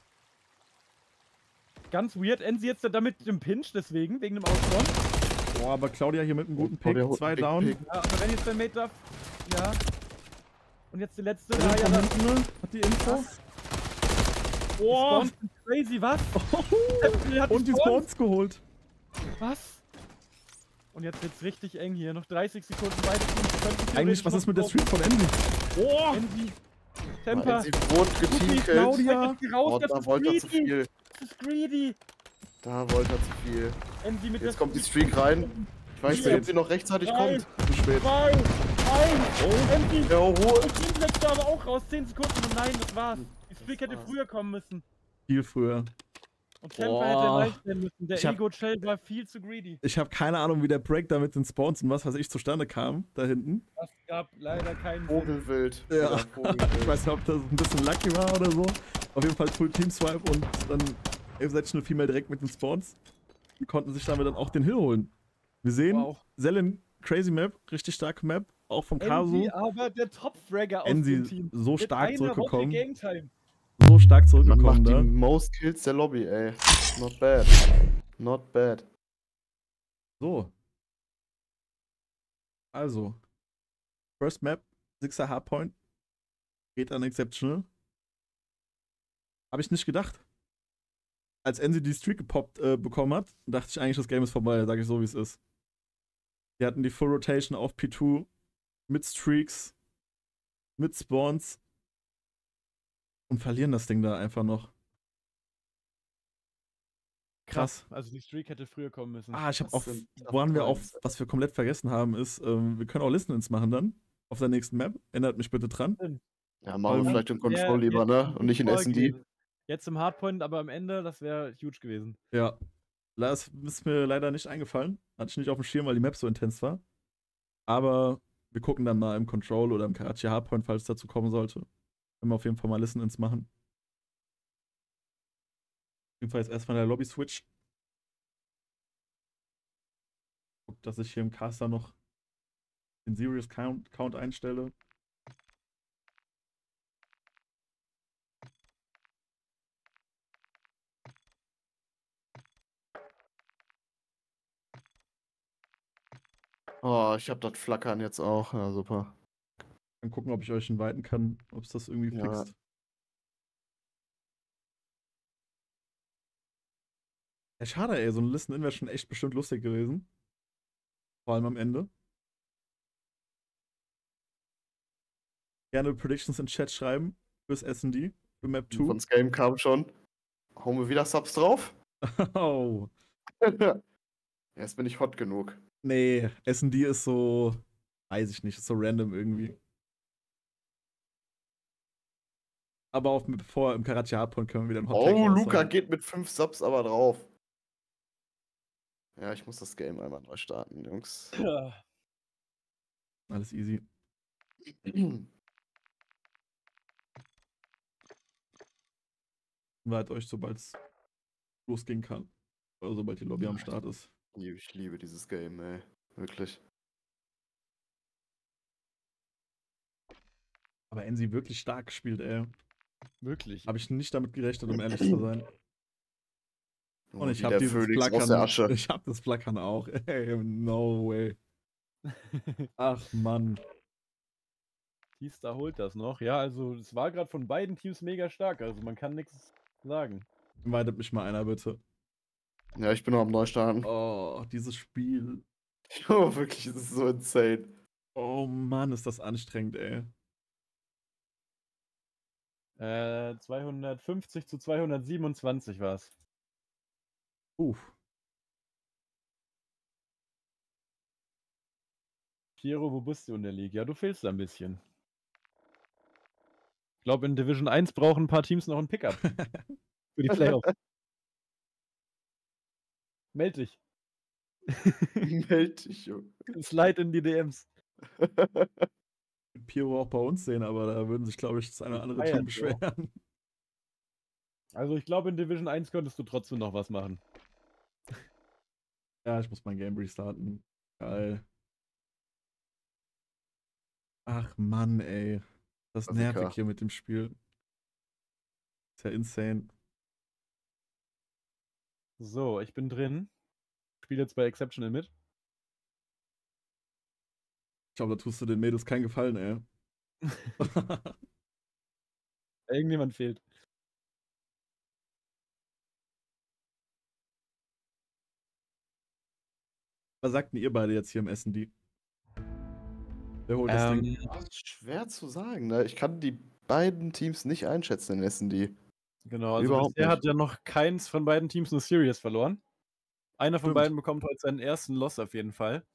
Ganz weird. Enzi jetzt da mit dem Pinch, deswegen, wegen dem Outspawn. Boah, aber Claudia hier mit einem guten Pick. Claudia holt Zwei einen Big down. Pick. Ja, aber wenn jetzt der Mate darf. Ja. Und jetzt die letzte. Selen Naya von da. hinten, ne? Hat die Info. Boah. Crazy, was? Temple hat Und die Spawns. Spawns geholt. Was? Und jetzt wird's richtig eng hier. Noch dreißig Sekunden. Beide Teams könnten Eigentlich, was ist mit der Streak von Envy? Oh! Enzi. Temper. Sie wurde geteamkillt. Claudia. Jetzt raus, Oh, das da ist wollte er zu greedy. viel. Das ist greedy. Da wollte er zu viel. Enzi mit Jetzt der kommt die Streak rein. Ich weiß nicht, ob sie noch rechtzeitig Drei. kommt. Zu spät. zwei, eins. Enzi. Ja, Ruhe. Und Simplex da aber auch raus. zehn Sekunden. Und nein, das war's. Die Streak hätte war's. früher kommen müssen. Viel früher. Und Temper Boah. hätte live werden müssen. Der Ich hab- Ego-Shell war viel zu greedy. Ich habe keine Ahnung, wie der Break da mit den Spawns und was weiß ich zustande kam, da hinten. Das gab leider keinen Sinn. Vogelwild. Ja, Vogelwild. ich weiß nicht, ob das ein bisschen lucky war oder so. Auf jeden Fall Full Team Swipe und dann Exceptional Female direkt mit den Spawns. Die konnten sich damit dann auch den Hill holen. Wir sehen, Wow. Selen, crazy Map, richtig starke Map, auch vom Kasu. Enzi aber der Top-Fragger aus Enzi dem Team. so Mit stark einer zurückgekommen. Hot Game Time. So stark Man zurückgekommen macht die da. most Kills der Lobby, ey. Not bad. Not bad. So. Also. First Map, Sixer Hardpoint. Geht an Exceptional. Habe ich nicht gedacht. Als Enzi die Streak gepoppt äh, bekommen hat, dachte ich eigentlich, das Game ist vorbei. Sage ich so, wie es ist. Die hatten die Full Rotation auf P zwei mit Streaks, mit Spawns und verlieren das Ding da einfach noch. Krass. Also die Streak hätte früher kommen müssen. Ah, ich habe Das auch, sind woran wir auch, Times. was wir komplett vergessen haben, ist, ähm, wir können auch Listen-Ins machen dann. Auf der nächsten Map. Erinnert mich bitte dran. Ja, machen wir Ähm, vielleicht im Ja, Control lieber, jetzt- ne? Und nicht in S und D. Jetzt im Hardpoint, aber am Ende, das wäre huge gewesen. Ja. Das ist mir leider nicht eingefallen. Hatte ich nicht auf dem Schirm, weil die Map so intens war. Aber wir gucken dann mal im Control oder im Karachi Hardpoint, falls es dazu kommen sollte. Können wir auf jeden Fall mal Listen-Ins machen. Jedenfalls erstmal der Lobby-Switch. Guck, dass ich hier im Caster noch den Serious Count, Count einstelle. Oh, ich hab das Flackern jetzt auch. Ja, super. Dann gucken, ob ich euch inviten kann, ob es das irgendwie Ja. fixt. Ja, schade, ey. So ein Listen-In wäre schon echt bestimmt lustig gewesen. Vor allem am Ende. Gerne Predictions in Chat schreiben fürs S und D, für Map zwei. Von Game kam schon. Hauen wir wieder Subs drauf? Oh. Jetzt bin ich hot genug. Nee, S und D ist so, weiß ich nicht, ist so random irgendwie. Aber auch mit- bevor im Karachi Hardpoint können wir wieder einen Hot Take Oh, raushauen. Luca geht mit fünf Subs aber drauf. Ja, ich muss das Game einmal neu starten, Jungs. Alles easy. Invite euch, sobald es losgehen kann. Oder sobald die Lobby am Start ist. Ich liebe dieses Game, ey. Wirklich. Aber Enzi wirklich stark gespielt, ey. Wirklich. Habe ich nicht damit gerechnet, um ehrlich zu sein. Und ich Wie habe der dieses Phönix aus der Flackern. Asche. Ich habe das Flackern auch. Ey, no way. Ach Mann. T-Star holt das noch. Ja, also es war gerade von beiden Teams mega stark. Also man kann nichts sagen. Invitet mich mal einer bitte. Ja, ich bin noch am Neustarten. Oh, dieses Spiel. Oh, wirklich, das ist so insane. Oh Mann, ist das anstrengend, ey. Äh, zweihundertfünfzig zu zweihundertsiebenundzwanzig war's. Uff. Piero, wo bist du in der Liga? Ja, du fehlst da ein bisschen. Ich glaube, in Division eins brauchen ein paar Teams noch ein Pickup. Für die Playoffs. Meld dich. Meld dich, Junge. Slide in die D Ms. würde Pyro auch bei uns sehen, aber da würden sich, glaube ich, das eine oder andere Team beschweren. Also ich glaube, in Division eins könntest du trotzdem noch was machen. Ja, ich muss mein Game restarten. Geil. Ach Mann, ey. Das ist nervig hier mit dem Spiel. Ist ja insane. So, ich bin drin. Spiele jetzt bei Exceptional mit. Ich glaube, da tust du den Mädels keinen Gefallen, ey. Irgendjemand fehlt. Was sagten ihr beide jetzt hier im S and D? Wer holt das Ähm, Ding? Das ist schwer zu sagen, ne? Ich kann die beiden Teams nicht einschätzen in S and D. Genau, also Überhaupt bisher nicht. hat ja noch keins von beiden Teams eine Series verloren. Einer von Stimmt. beiden bekommt heute seinen ersten Loss auf jeden Fall.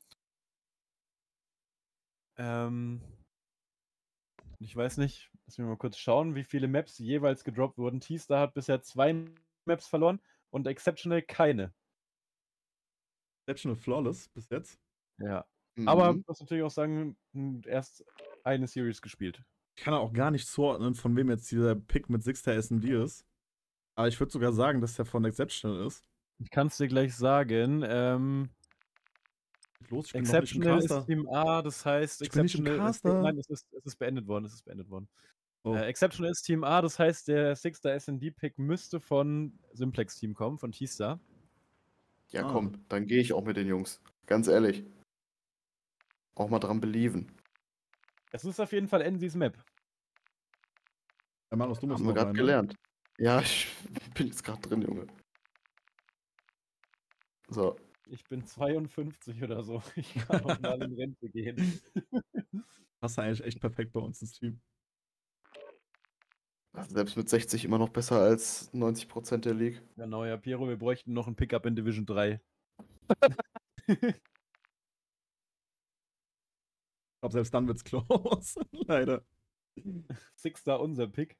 Ähm, ich weiß nicht, lass mich mal kurz schauen, wie viele Maps jeweils gedroppt wurden. T-Star hat bisher zwei Maps verloren und Exceptional keine. Exceptional Flawless bis jetzt. Ja. Mhm. Aber ich muss natürlich auch sagen, m, erst eine Series gespielt. Ich kann auch gar nicht zuordnen, von wem jetzt dieser Pick mit Sixter S and D ist. Aber ich würde sogar sagen, dass der von Exceptional ist. Ich kann es dir gleich sagen. Ähm, Los, ich bin Exceptional noch nicht im ist Caster. Team A, das heißt, Ich bin nicht im Exceptional ist, Caster. nein, es ist, es ist beendet worden, es ist beendet worden. Oh. Äh, Exceptional ist Team A, das heißt, der Sixter S and D-Pick müsste von Simplex-Team kommen, von T-Star. Ja, Ah. komm, dann gehe ich auch mit den Jungs. Ganz ehrlich. Auch mal dran believen. Es ist auf jeden Fall Enzys Map. Ja, Manus, du musst Haben wir noch gerade rein, ne? gelernt. Ja, ich bin jetzt gerade drin, Junge. So. Ich bin zweiundfünfzig oder so. Ich kann auch mal in Rente gehen. Passt eigentlich echt perfekt bei uns ins Team. Also selbst mit sechzig immer noch besser als neunzig Prozent der League. Genau, ja, Piero, wir bräuchten noch ein Pickup in Division drei. Ich glaube, selbst dann wird's close. Leider. Sixter unser Pick.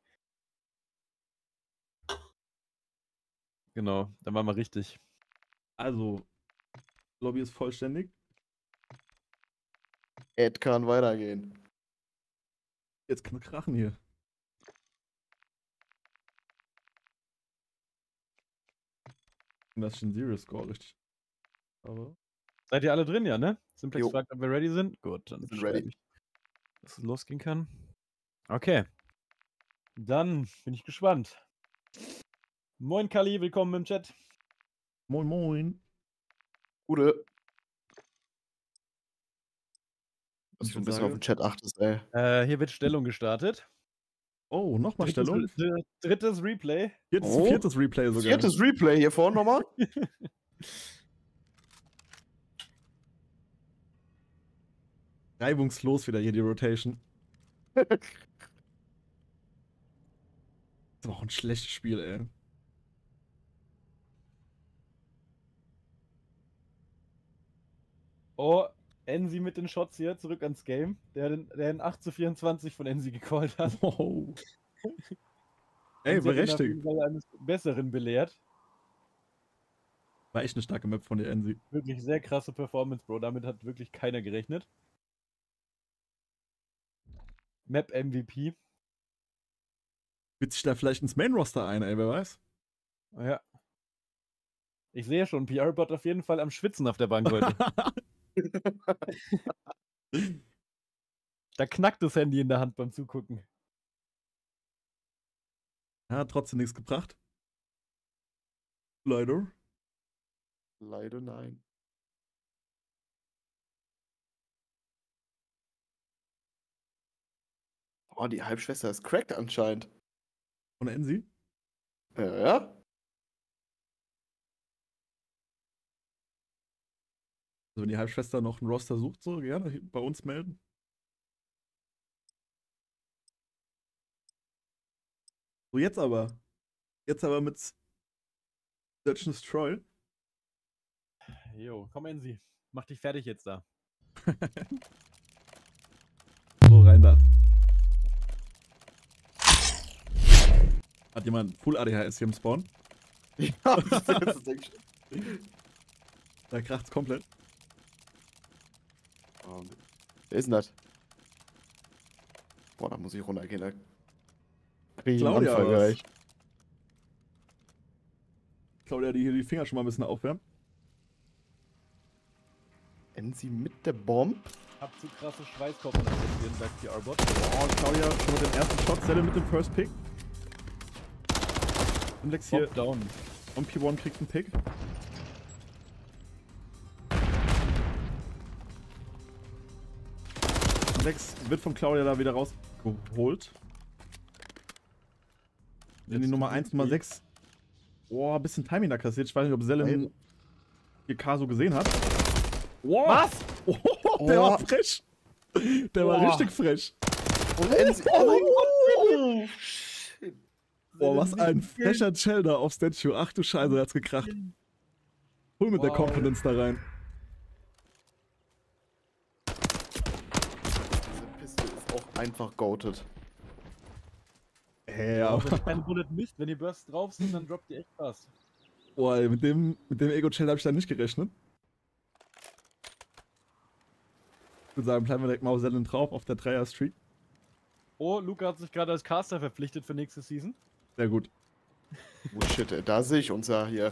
Genau, dann waren wir richtig. Also, Lobby ist vollständig. Ed kann weitergehen. Jetzt kann krachen hier. Und das ist schon Zero Score, richtig. Aber. Seid ihr alle drin, ja, ne? Simplex Jo. fragt, ob wir ready sind. Gut, dann Wir sind schreibe ready. ich, dass es losgehen kann. Okay. Dann bin ich gespannt. Moin Kali, willkommen im Chat. Moin, moin. Gute. Dass Ich du ein würd bisschen sagen- auf den Chat achtest, ey. Äh, hier wird Stellung gestartet. Oh, nochmal Drittes, Stellung. dr- drittes Replay. Viertes, Oh. viertes Replay sogar. Viertes Replay hier vorne nochmal. Reibungslos wieder hier die Rotation. Das ist aber auch ein schlechtes Spiel, ey. Oh, Enzi mit den Shots hier, zurück ans Game. Der den, der den acht zu vierundzwanzig von Enzi gecallt hat. Wow. Ey, Enzi hat ihn auf berechtigt. jeden Fall eines Besseren belehrt. War echt eine starke Map von der Enzi. Wirklich sehr krasse Performance, Bro. Damit hat wirklich keiner gerechnet. Map M V P. Wird sich da vielleicht ins Main-Roster ein, ey, wer weiß. Ja. Ich sehe schon, P R-Bot auf jeden Fall am Schwitzen auf der Bank heute. Da knackt das Handy in der Hand beim Zugucken. Ja, hat trotzdem nichts gebracht. Leider. Leider nein. Oh, die Halbschwester ist cracked anscheinend. Von der Enzi. Ja, ja. Also wenn die Halbschwester noch einen Roster sucht, so gerne hier bei uns melden. So, jetzt aber. Jetzt aber mit Search and Destroy. Jo, komm Enzi. Mach dich fertig jetzt da. So, rein da. Hat jemand Full A D H S hier im Spawn? Ja, das ist jetzt echt- Da kracht's komplett. Oh, wer ist denn das? Boah, da muss ich runtergehen. Da krieg ich Claudia, einen Anfall was? gleich. Claudia, die hier die Finger schon mal ein bisschen aufwärmen. Enzi mit der Bomb. Hab zu krasse Schweißkoppen interessieren, sagt die Arbot. Oh, Claudia schon mit dem ersten Shot. Zelle mit dem First Pick. Und Lex hier Top down. und P eins kriegt einen Pick. Und Lex wird von Claudia da wieder rausgeholt. In die Nummer eins, Nummer sechs. Boah, ein bisschen Timing da kassiert. Ich weiß nicht, ob Selen hier Kaso gesehen hat. Wow. Was? Oh, der Oh. war frech. Der war Boah. richtig frech. Und Enzi. Oh, shit. Boah, was ein frecher Shell da auf Statue. Ach du Scheiße, der hat's gekracht. Hol mit der Wow. Confidence da rein. Diese Piste ist auch einfach goated. Hä, Ja, aber wenn keine Bullet misst, wenn die Bursts drauf sind, dann droppt die echt fast. boah, ey, mit dem, mit dem Ego-Shell habe ich da nicht gerechnet. Ich würde sagen, bleiben wir direkt mal auf Selen drauf, auf der Dreier-Streak. Oh, Luca hat sich gerade als Caster verpflichtet für nächste Season. Sehr gut. Oh shit, ey, da sehe ich uns ja hier.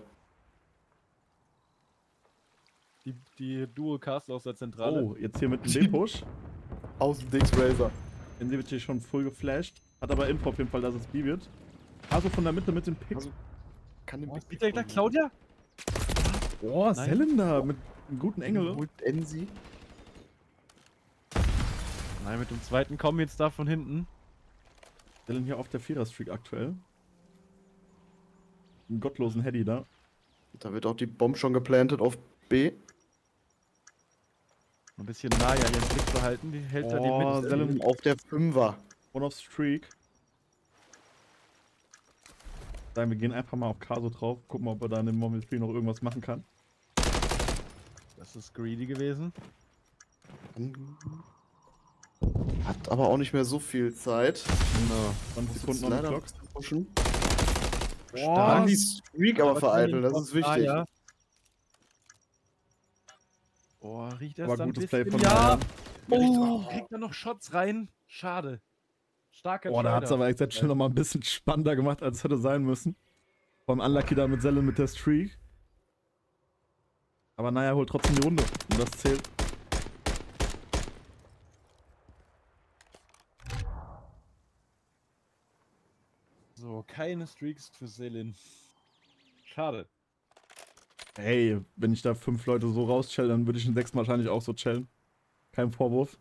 Die, die Duo-Caster aus der Zentrale. Oh, jetzt hier mit dem B-Push. Aus dem Dix Razor. Den wird hier schon full geflasht. Hat aber Info auf jeden Fall, dass es B wird. Also von der Mitte mit dem Pick. Also, kann den Oh, Big spielt der gleich Claudia? Boah, Nein. Selen da mit einem guten Engel. Holt Enzi. Nein, mit dem zweiten kommen jetzt da von hinten. Selen hier auf der Vierer-Streak aktuell. Einen gottlosen Heady da. Da wird auch die Bomb schon geplantet auf B. Ein bisschen Naya ihren Blick behalten, die hält da die Oh, Mitte. Selen- Auf der Fünfer. One of Streak. Sagen, wir gehen einfach mal auf Kaso drauf. Gucken mal, ob er da in dem Moment Spiel noch irgendwas machen kann. Das ist greedy gewesen. Hat aber auch nicht mehr so viel Zeit. zwanzig Muss Sekunden jetzt on the leider clock. ein bisschen pushen. Boah, Dann die Streak aber vereiteln, das ist wichtig. Naya. Oh, riecht erst aber ein gutes bisschen. Play von Ja! Naya. Oh, kriegt er noch Shots rein? Schade. Starker Boah, da hat es Trader. aber exception noch mal ein bisschen spannender gemacht, als es hätte sein müssen. Vor allem Unlucky da mit Selen mit der Streak. Aber Naya holt trotzdem die Runde. Und das zählt. So, keine Streaks für Selin. Schade. Hey, wenn ich da fünf Leute so rauschell, dann würde ich den sechsten wahrscheinlich auch so chillen. Kein Vorwurf.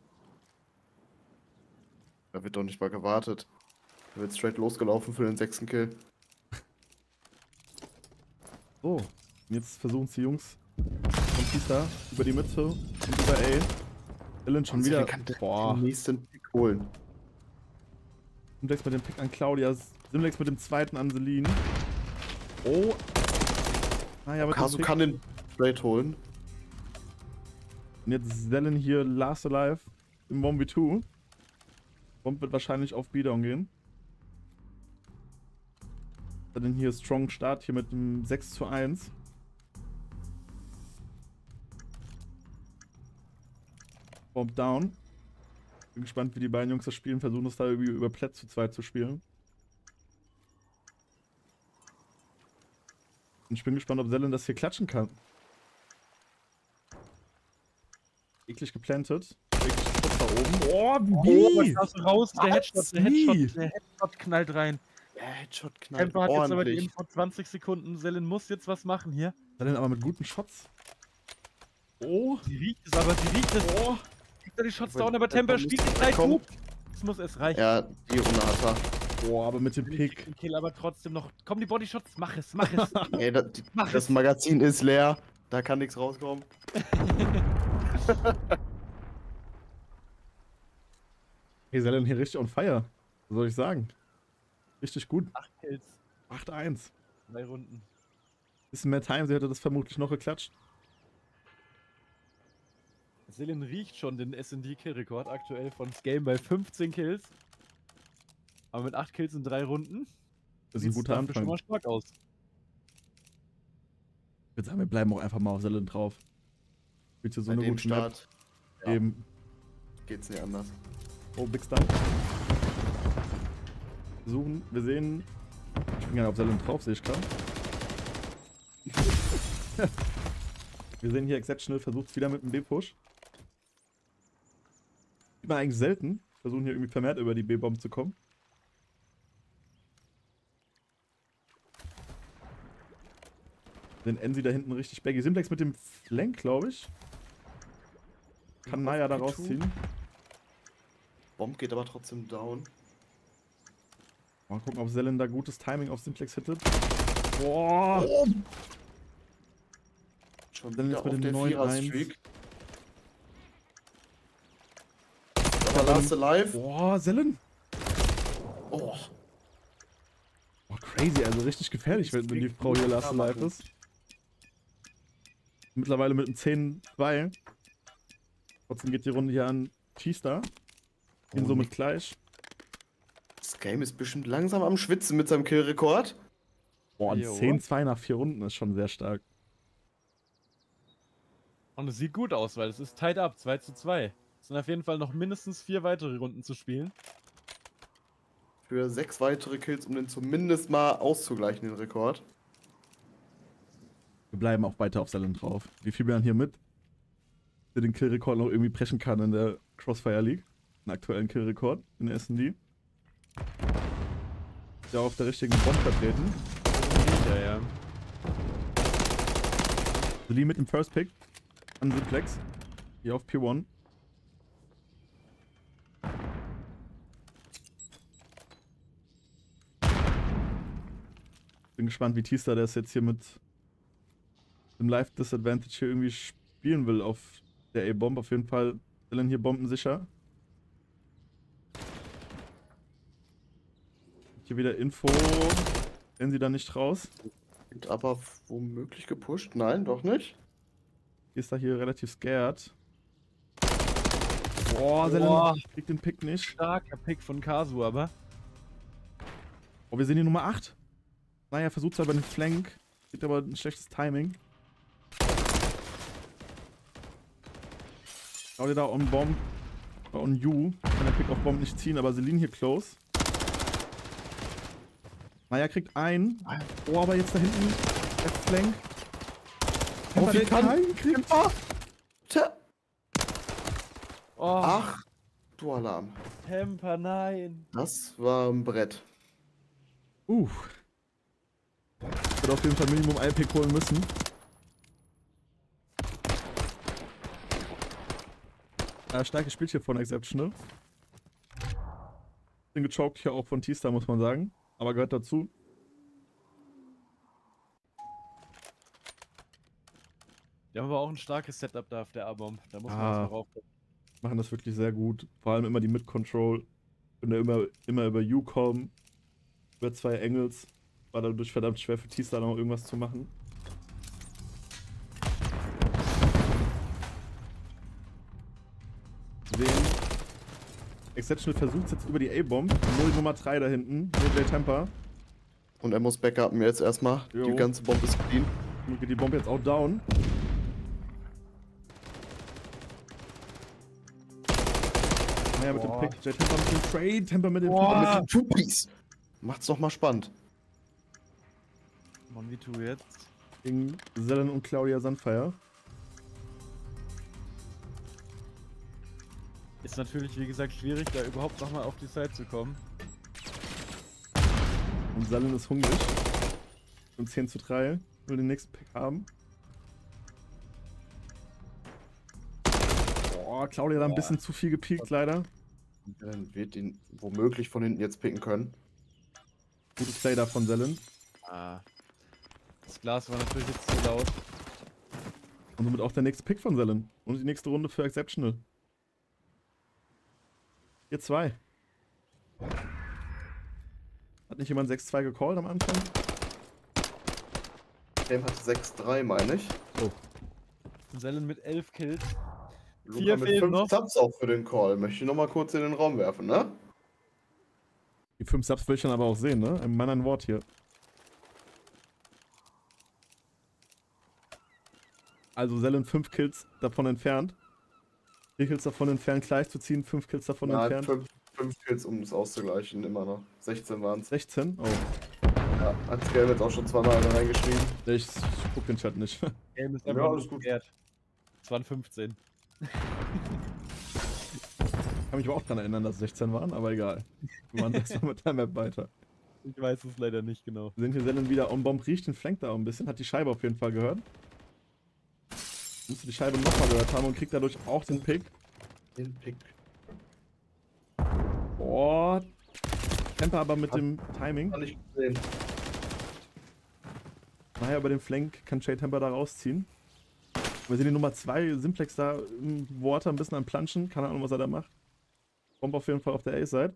Da wird doch nicht mal gewartet. Da wird straight losgelaufen für den sechsten Kill. So, und jetzt versuchen es die Jungs von Pista über die Mitte und über A. Dylan schon wieder. Kann der Boah. den nächsten Pick holen. Simlex mit dem Pick an Claudia. Simlex mit dem zweiten an Celine. Oh. Naja, aber Kaso kann den straight holen. Und jetzt Selen hier last alive im one v two. Bomb wird wahrscheinlich auf B-Down gehen. Dann hier strong Start hier mit dem sechs zu eins. Bomb down. Bin gespannt, wie die beiden Jungs das spielen. Versuchen es da irgendwie über Plätze zu zweit zu spielen. Und ich bin gespannt, ob Selen das hier klatschen kann. Eklig geplantet. Eklig Schuss da oben. Oh, Oh, wie? was hast du raus? Der Was? Headshot, der Wie? Headshot, der Headshot knallt rein. Ja, Headshot knallt Tempo hat jetzt aber die ordentlich. Info zwanzig Sekunden. Selin muss jetzt was machen hier. Selen aber mit guten Shots. Oh. Sie riecht es, aber sie riecht es. Oh. Kriegt er die Shots Aber down, aber Tempo Temper muss spielt die jetzt drei kommen. gut. Es muss es reichen. Ja, die Runde hat er. Boah, aber mit dem Nicht Pick. den Kill, aber trotzdem noch. Komm, die Bodyshots, mach es, mach es. Ey, das, die, Mach das es. Magazin ist leer. Da kann nichts rauskommen. Hey, Selen hier richtig on fire. Was soll ich sagen? Richtig gut. Acht Kills, acht eins. drei Runden. Bisschen mehr Time, sie hätte das vermutlich noch geklatscht. Selin riecht schon den S and D-Kill-Rekord aktuell von Game bei fünfzehn Kills. Aber mit acht Kills in drei Runden. Das ist ein sieht's guter dafür schon Anfang. mal stark aus. Ich würde sagen, wir bleiben auch einfach mal auf Selen drauf. Bitte so Bei eine dem gute Map. Start ja, Eben. geht's nicht anders. Oh, Big Stun. Suchen, wir sehen. Ich bin gar nicht auf Selen drauf, sehe ich gerade. Wir sehen hier Exceptional, versucht es wieder mit dem B-Push. Sieht man eigentlich selten. Versuchen hier irgendwie vermehrt über die B-Bomb zu kommen. Den Enzi da hinten richtig baggy. Simplex mit dem Flank, glaube ich. Kann Naya da rausziehen. Bomb geht aber trotzdem down. Mal gucken, ob Selen da gutes Timing auf Simplex hittet. Boah! Oh. Schon Selen wieder jetzt mit auf dem der neun eins. Vierer-Streak. Aber last alive. Boah, Selen! Oh. Boah, crazy, also richtig gefährlich, wenn die Frau hier last alive ist. Mittlerweile mit einem zehn zwei. Trotzdem geht die Runde hier an T-Star. Ihn Oh, somit gleich. Das Game ist bestimmt langsam am Schwitzen mit seinem Killrekord. Boah, ein Jo. zehn zwei nach vier Runden ist schon sehr stark. Und es sieht gut aus, weil es ist tied up, zwei zu zwei. Es sind auf jeden Fall noch mindestens vier weitere Runden zu spielen. Für sechs weitere Kills, um den zumindest mal auszugleichen, den Rekord. Wir bleiben auch weiter auf Selen drauf. Wie viel wir dann hier mit? Der den Killrekord noch irgendwie brechen kann in der Crossfire League. Den aktuellen Killrekord in der S and D. Ist ja auch auf der richtigen Bomb vertreten. Ja, ja. Lee mit dem First Pick an Simplex. Hier auf P eins. Bin gespannt, wie T-Star das jetzt hier mit dem Life Disadvantage hier irgendwie spielen will auf der A-Bomb. Auf jeden Fall Selen hier bombensicher. Hier wieder Info. Wenn sie da nicht raus. Wird aber womöglich gepusht. Nein, doch nicht. Ist da hier relativ scared. Boah, Selen Boah. kriegt den Pick nicht. Starker Pick von Kazu, aber. Oh, wir sehen die Nummer acht. Naja, versucht zwar über den Flank. Kriegt aber ein schlechtes Timing. Schau dir da on Bomb. On You. Kann der Pick auf Bomb nicht ziehen, aber Celine hier close. Naja, kriegt einen. Oh, aber jetzt da hinten. Der Flank. Oh, wie der kann- keinen kriegt. Tja. Oh, Ach, du Alarm. Temper, nein. Das war ein Brett. Uh. Wird auf jeden Fall Minimum ein Pick holen müssen. Äh, starkes Spiel hier von Exceptional. Bin gechoked hier auch von T-Star, muss man sagen. Aber gehört dazu. Die haben aber auch ein starkes Setup da auf der A-Bomb. Da muss man Ah. erstmal rauf. Machen das wirklich sehr gut. Vor allem immer die Mid-Control. Wenn der immer, immer über You kommen. Über zwei Engels. War dadurch verdammt schwer für T-Star noch irgendwas zu machen. Sehen. Exceptional versucht jetzt über die A-Bomb. Null Nummer drei da hinten. Nur der Temper. Und er muss backupen jetzt erstmal. Jo. Die ganze Bombe ist clean. Nun geht die Bombe jetzt auch down. Naja, mit Boah. dem Pick. J Temper mit dem Trade. Temper mit dem Boah. Mit den Two-Piece. Macht's doch mal spannend. Mon V zwei jetzt. gegen Selen und Claudia Sandfire. Ist natürlich, wie gesagt, schwierig, da überhaupt nochmal auf die Side zu kommen. Und Selen ist hungrig. Und zehn zu drei. Will den nächsten Pick haben. Boah, Claudia da ein bisschen zu viel gepiekt, leider. Dann wird ihn womöglich von hinten jetzt picken können. Gutes Play da von Selen. Ah. Das Glas war natürlich jetzt zu laut. Und somit auch der nächste Pick von Selen. Und die nächste Runde für Exceptional. vier zwei. Hat nicht jemand sechs zwei gecallt am Anfang? Game hatte sechs drei, meine ich. Oh. Selen mit elf Kills. Luca Vier mit fehlen fünf noch. Subs auch für den Call. Möchte ich nochmal kurz in den Raum werfen, ne? Die fünf Subs will ich dann aber auch sehen, ne? Ein Mann, ein Wort hier. Also Selen fünf Kills davon entfernt. Vier Kills davon entfernt gleich zu ziehen, fünf Kills davon Nein, entfernt. fünf, fünf Kills, um es auszugleichen, immer noch. sechzehn waren es. sechzehn? Oh. Ja, hat Game jetzt auch schon zweimal da reingeschrieben. Ich, ich guck den Chat nicht. Game ist Ja, einfach alles nur gut. wert. Es waren fünfzehn. Ich kann mich aber auch dran erinnern, dass es sechzehn waren, aber egal. Wir machen das mal mit der Map weiter. Ich weiß es leider nicht genau. Wir sind hier Sellen wieder on Bomb, riecht den Flank da auch ein bisschen, hat die Scheibe auf jeden Fall gehört. Müsste die Scheibe nochmal gehört haben und kriegt dadurch auch den Pick. Den Pick. Boah. Temper aber mit dem Timing. Kann ich sehen. Naja, über den Flank kann Jay Temper da rausziehen. Wir sehen die Nummer zwei, Simplex da im Water ein bisschen am Planschen. Keine Ahnung, was er da macht. Bomb auf jeden Fall auf der A-Side.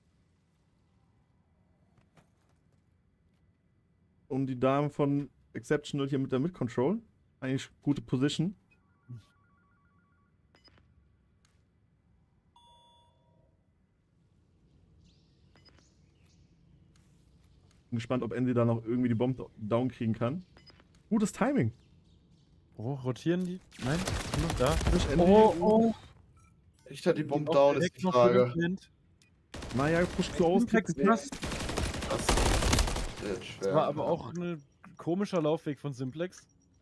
Und die Damen von Exceptional hier mit der Mid-Control. Eigentlich gute Position. Bin gespannt, ob Andy da noch irgendwie die Bomb down kriegen kann. Gutes Timing. Oh, rotieren die? Nein, sind noch da. Frisch Andy. Oh, oh. Ich hatte die Bomb Auch down, ist direkt die noch Frage. fünf. Naja, push close, kriegt den Das Pick. Das wird schwer. war aber auch ein komischer Laufweg von Simplex.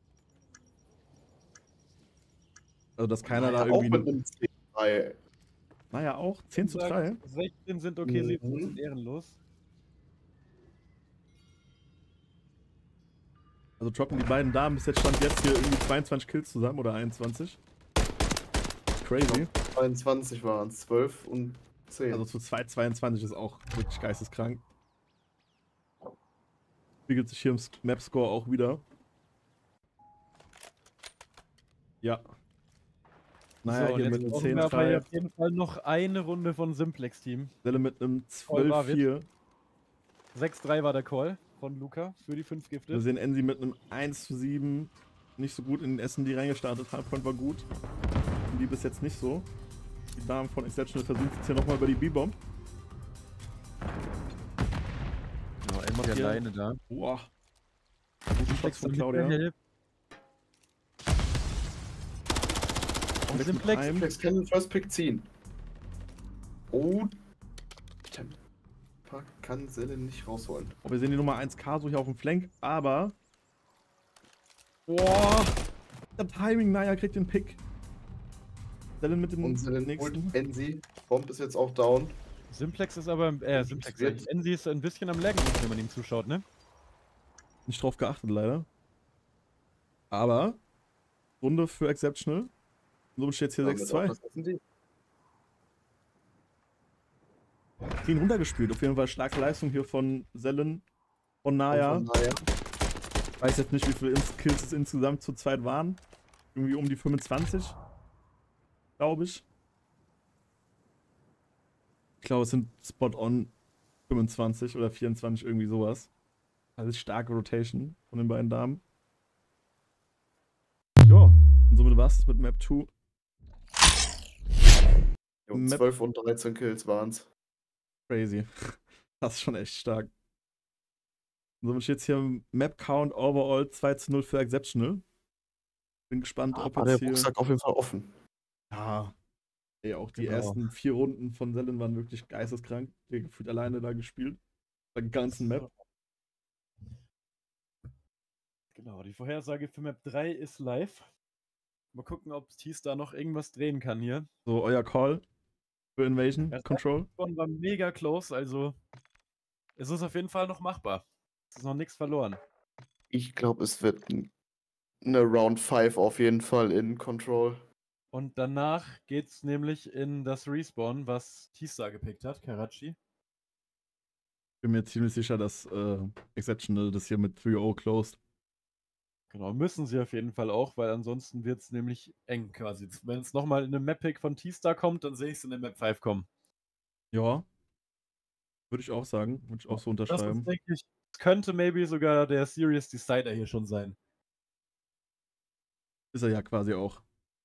Also, dass keiner Naja, da auch irgendwie. mit einem zehn drei. Naja, auch zehn zu drei. sechzehn sind okay, Mhm. siebzehn sind ehrenlos. Also droppen die beiden Damen bis jetzt stand jetzt hier irgendwie zweiundzwanzig Kills zusammen oder einundzwanzig. Crazy. zweiundzwanzig waren es, zwölf und zehn. Also zu zwei zweiundzwanzig ist auch wirklich geisteskrank. Spiegelt sich hier im Map-Score auch wieder. Ja. Naja, So, und hier jetzt mit einem brauchen zehn wir aber drei. hier auf jeden Fall noch eine Runde von Simplex-Team. Stelle mit einem Call zwölf David. vier. sechs drei war der Call von Luca für die fünf Wir Gifte. sehen Enzi mit einem eins zu sieben. Nicht so gut in den Essen, die reingestartet. Hardpoint war gut. Und die bis jetzt nicht so. Die Damen von Exceptional versuchen jetzt hier nochmal über die B-Bomb. Genau, Elmar hier- hier alleine da. Boah. Guten Shots von Claudia. Und Mit Simplex. einem. Simplex kann den First Pick ziehen. Oh. Temper kann Selle nicht rausholen. Oh, wir sehen die Nummer eins K so hier auf dem Flank, aber. Boah! Der Timing, Naya kriegt den Pick. Sellen mit dem Und Selle nächsten. holt Enzi. Bomb ist jetzt auch down. Simplex ist aber, äh, Simplex, sag ich. Enzi ist ein bisschen am Laggen, wenn man ihm zuschaut, ne? Nicht drauf geachtet, leider. Aber. Runde für Exceptional. So steht es hier Damit sechs zwei. auch, was essen die? Clean runtergespielt. Auf jeden Fall starke Leistung hier von Sellen. Von Naya. Und von Naya. Ich weiß jetzt nicht, wie viele Ins- Kills es insgesamt zu zweit waren. Irgendwie um die fünfundzwanzig. Glaube ich. Ich glaube, es sind spot-on fünfundzwanzig oder vierundzwanzig, irgendwie sowas. Also starke Rotation von den beiden Damen. Ja, und somit war es mit Map zwei. Jo, Map- zwölf und dreizehn Kills waren's. Crazy. Das ist schon echt stark. Und somit steht jetzt hier Map Count Overall zwei zu null für Exceptional. Bin gespannt, ob Aber der jetzt hier... Rucksack auf jeden Fall offen. Ja. Ey, auch die Genau. ersten vier Runden von Sellen waren wirklich geisteskrank. Der gefühlt alleine da gespielt. Bei der ganzen Map. Genau, die Vorhersage für Map drei ist live. Mal gucken, ob Thies da noch irgendwas drehen kann hier. So, euer Call für Invasion Das Control. Spawn war mega close, also es ist auf jeden Fall noch machbar. Es ist noch nichts verloren. Ich glaube, es wird n- eine Round fünf auf jeden Fall in Control. Und danach geht's nämlich in das Respawn, was Thies da gepickt hat, Karachi. Bin mir ziemlich sicher, dass äh, Exceptional das hier mit drei null closed. Genau, müssen sie auf jeden Fall auch, weil ansonsten wird es nämlich eng quasi. Wenn es nochmal in eine Map-Pick von T-Star kommt, dann sehe ich es in der Map fünf kommen. Ja. Würde ich auch sagen. Würde ich auch so Das unterschreiben. ist, denke ich, könnte maybe sogar der Serious Decider hier schon sein. Ist er ja quasi auch.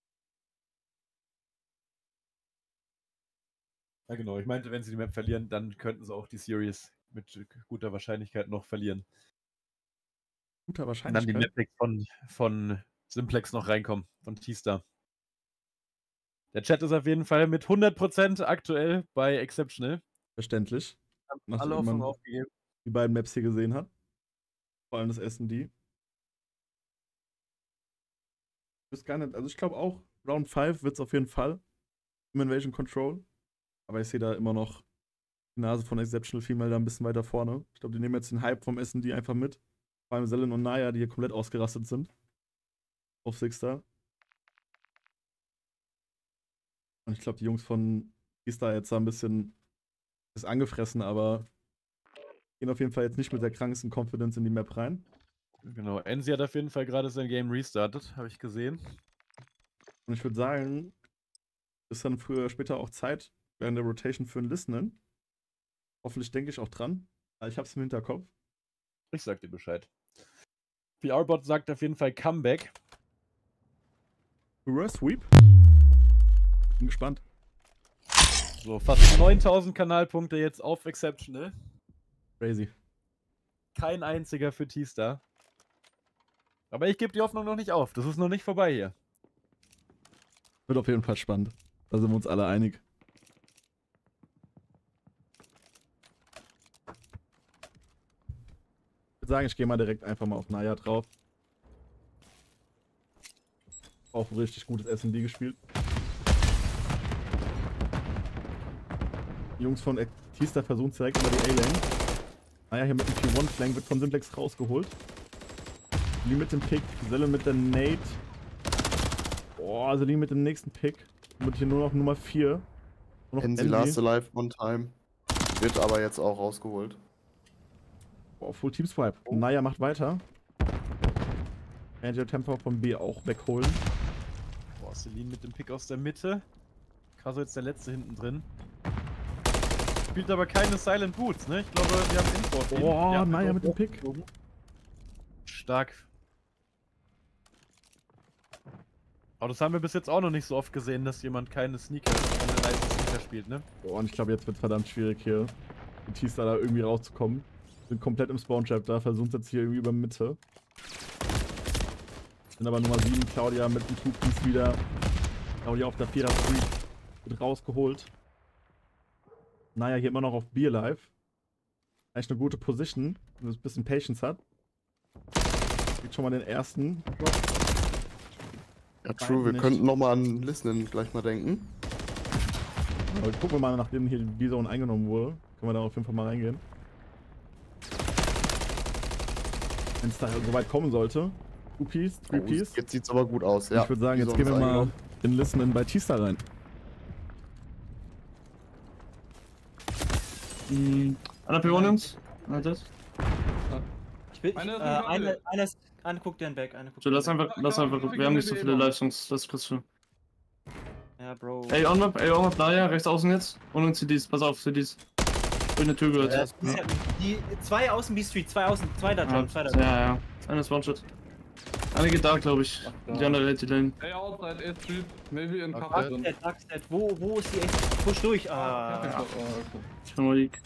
Ja, genau. Ich meinte, wenn sie die Map verlieren, dann könnten sie auch die Series mit guter Wahrscheinlichkeit noch verlieren. Guter Und dann Wahrscheinlichkeit. die Map-Picks von, von Simplex noch reinkommen, von T-Star. Der Chat ist auf jeden Fall mit hundert Prozent aktuell bei Exceptional. Verständlich. Haben alle Hoffnung aufgegeben. Die beiden Maps hier gesehen hat. Vor allem das S und D. Ich gar nicht, also ich glaube auch, Round fünf wird es auf jeden Fall. Im Invasion Control. Aber ich sehe da immer noch die Nase von Exceptional Female da ein bisschen weiter vorne. Ich glaube, die nehmen jetzt den Hype vom S und D einfach mit. Vor allem Selen und Naya, die hier komplett ausgerastet sind. Auf Sixstar. Und ich glaube, die Jungs von Sixstar jetzt da ein bisschen ist angefressen, aber gehen auf jeden Fall jetzt nicht mit der krankesten Confidence in die Map rein. Genau, Enzi hat auf jeden Fall gerade sein Game restartet, habe ich gesehen. Und ich würde sagen, ist dann früher oder später auch Zeit während der Rotation für ein Listenen. Hoffentlich denke ich auch dran, weil ich hab's im Hinterkopf. Ich sag dir Bescheid. V R-Bot sagt auf jeden Fall Comeback. Reverse Sweep. Bin gespannt. So, fast neuntausend Kanalpunkte jetzt auf Exceptional. Crazy. Kein einziger für T-Star. Aber ich gebe die Hoffnung noch nicht auf. Das ist noch nicht vorbei hier. Wird auf jeden Fall spannend. Da sind wir uns alle einig. Ich würde sagen, ich gehe mal direkt einfach mal auf Naya drauf. Auch ein richtig gutes S und D gespielt. Die Jungs von T-Star versuchen es direkt über die A-Lane. Naya hier mit dem Q eins Flank wird von Simplex rausgeholt. Lee mit dem Pick, Zelle mit der Nade. Boah, also Lee mit dem nächsten Pick. Wird hier nur noch Nummer vier. Enzi last alive one time. Wird aber jetzt auch rausgeholt. Boah, Full Team Swipe. Oh. Naya macht weiter. Angel Tempo von B auch wegholen. Boah, Celine mit dem Pick aus der Mitte. Kaso jetzt der letzte hinten drin. Spielt aber keine Silent Boots, ne? Ich glaube, wir haben Info. Boah, ja, Naya mit dem Pick. Stark. Aber das haben wir bis jetzt auch noch nicht so oft gesehen, dass jemand keine Sneaker, keine leisen Sneaker spielt, ne? Boah, und ich glaube, jetzt wird es verdammt schwierig hier, die T-Star da irgendwie rauszukommen. Sind komplett im Spawn-Trap da, versuchen es jetzt hier irgendwie über Mitte. Sind aber Nummer sieben, Claudia mit dem Two-Piece wieder. Claudia auf der Vierer-Streak wird rausgeholt. Naya hier immer noch auf B Alive. Eigentlich eine gute Position, wenn es ein bisschen Patience hat. Kriegt schon mal den ersten. Ja, true, wir nicht. Könnten nochmal an Listen gleich mal denken. Aber gucken wir mal, nachdem hier die B-Zone eingenommen wurde. Können wir da auf jeden Fall mal reingehen. Wenn es da so weit kommen sollte. Two Piece, Three Piece. Oh, jetzt sieht's aber gut aus, ja. Ich würde sagen, jetzt gehen wir mal in Listen bei T-Star rein. Mhm. Einer für uns? Einer das? Ich will, ich, Eine äh, ist eine, eine, eine, ist, eine guckt den Back, eine guckt So, den lass Back. einfach, lass einfach, wir haben nicht so viele Leistungs, lass kurz für. Ja, Bro. Ey, On-Map, ey, On-Map, Naya, rechts außen jetzt. Und uns C Ds, pass auf, C Ds. Grüne Tür gehört. Ja, Ja, das ist ja, die zwei außen B-Street, zwei außen, zwei da drin, zwei da ja, drin. ja. Einer ist One-Shot. Einer geht da, glaube ich. da. Die andere hält die Lane. Ey, outside A Street, maybe in Okay. Cover drin. Darkset, Darkset, wo, wo ist die echt? Push durch, ah. Ja. Oh, okay. Ich bin mal leak.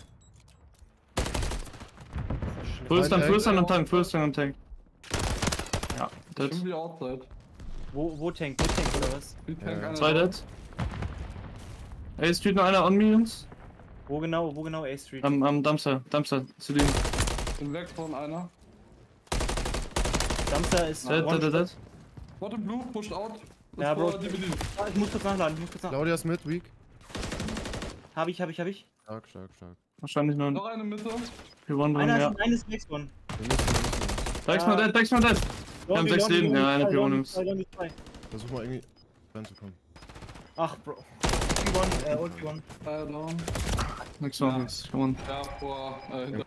Füllstern, Füllstern und Tank, Füllstern und Tank. Ja, dead. Schon wieder outside. Wo, wo tankt, wo tankt oder was? Wie tank Ja. einer Zwei da? dead. Ey, Street noch einer on me, Jungs. Wo genau, wo genau A-Street? Am, am Dumpster, Dumpster, zu dem. Bin weg von einer. Dumpster ist Dead, one dead, dead, dead. Bottom blue, pushed out. Ja, Bro. vor D B D. Ah, ich muss kurz nachladen, ich muss kurz nachladen. Claudia ist mit, weak. Hab ich, hab ich, hab ich. Stark, stark, stark. Wahrscheinlich nur ein Noch eine Mitte. gewonnen, Einer ja. ist, eines Next One. Wir müssen, wir müssen. Back's mal dead, back's mal dead. Wir haben sechs Leben, ja, eine P-One, Jungs. Versuch mal irgendwie reinzukommen. Ach, Bro. P eins, äh, Old P eins. Äh, down. Nix war nix, gewonnen. Ja, vor, äh, hinter.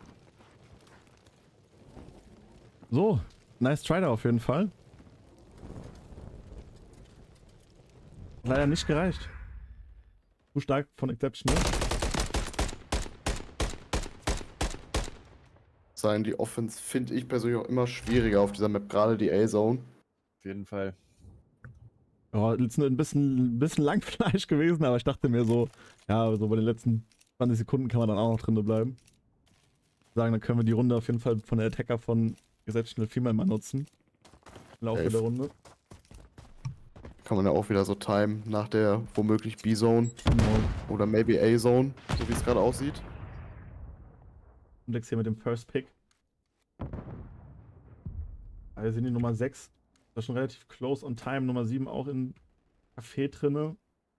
So, nice try da auf jeden Fall. Leider nicht gereicht. Zu stark von Exceptional. Sein, die Offense finde ich persönlich auch immer schwieriger auf dieser Map, gerade die A-Zone. Auf jeden Fall. Ja, ist ein bisschen, ein bisschen Langfleisch gewesen, aber ich dachte mir so, ja, so bei den letzten zwanzig Sekunden kann man dann auch noch drin bleiben. Sagen, dann können wir die Runde auf jeden Fall von der Attacker von Exceptional Female mal nutzen. Im Laufe Elf. der Runde. Kann man ja auch wieder so timen nach der womöglich B-Zone Genau. oder maybe A-Zone, so wie es gerade aussieht. Index hier mit dem First Pick. Also sind die Nummer sechs. Das ist schon relativ close on time. Nummer sieben auch in Café drinne.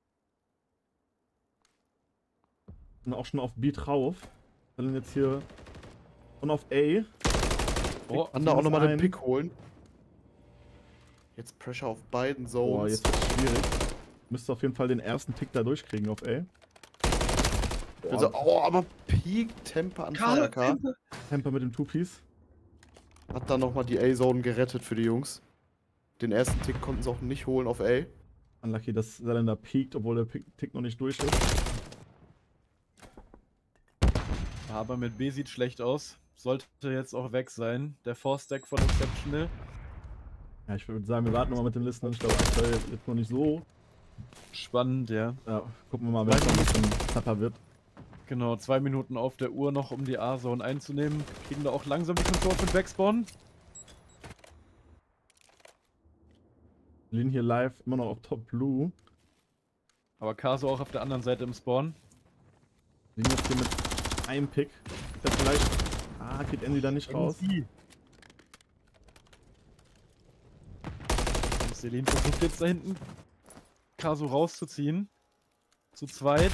Und auch schon auf B drauf. Dann jetzt hier und auf A. Oh, kann da auch nochmal den Pick holen. Jetzt Pressure auf beiden Zones. Boah, jetzt ist schwierig. Müsste auf jeden Fall den ersten Pick da durchkriegen auf A. Boah. Also, oh, aber Peak Temper an Firecar. Temper mit dem Two-Piece. Hat dann nochmal die A-Zone gerettet für die Jungs. Den ersten Tick konnten sie auch nicht holen auf A. Unlucky, dass Cylinder peakt, obwohl der Pick Tick noch nicht durch ist. Aber mit B sieht schlecht aus. Sollte jetzt auch weg sein. Der Four-Stack von Exceptional. Ja, ich würde sagen, wir warten nochmal mit dem Listen. Ich glaube, aktuell jetzt noch nicht so. Spannend, ja. Ja, gucken wir mal, wenn es noch ein bisschen knapper wird. Genau, zwei Minuten auf der Uhr noch, um die A-Zone einzunehmen. Kriegen da auch langsam die Kontrolle für den Backspawn. Wir liegen hier live immer noch auf Top Blue. Aber Kaso auch auf der anderen Seite im Spawn. Wir liegen jetzt hier mit einem Pick. Das vielleicht. Ah, geht Andy da nicht raus. Selin versucht jetzt da hinten Kaso rauszuziehen. Zu zweit.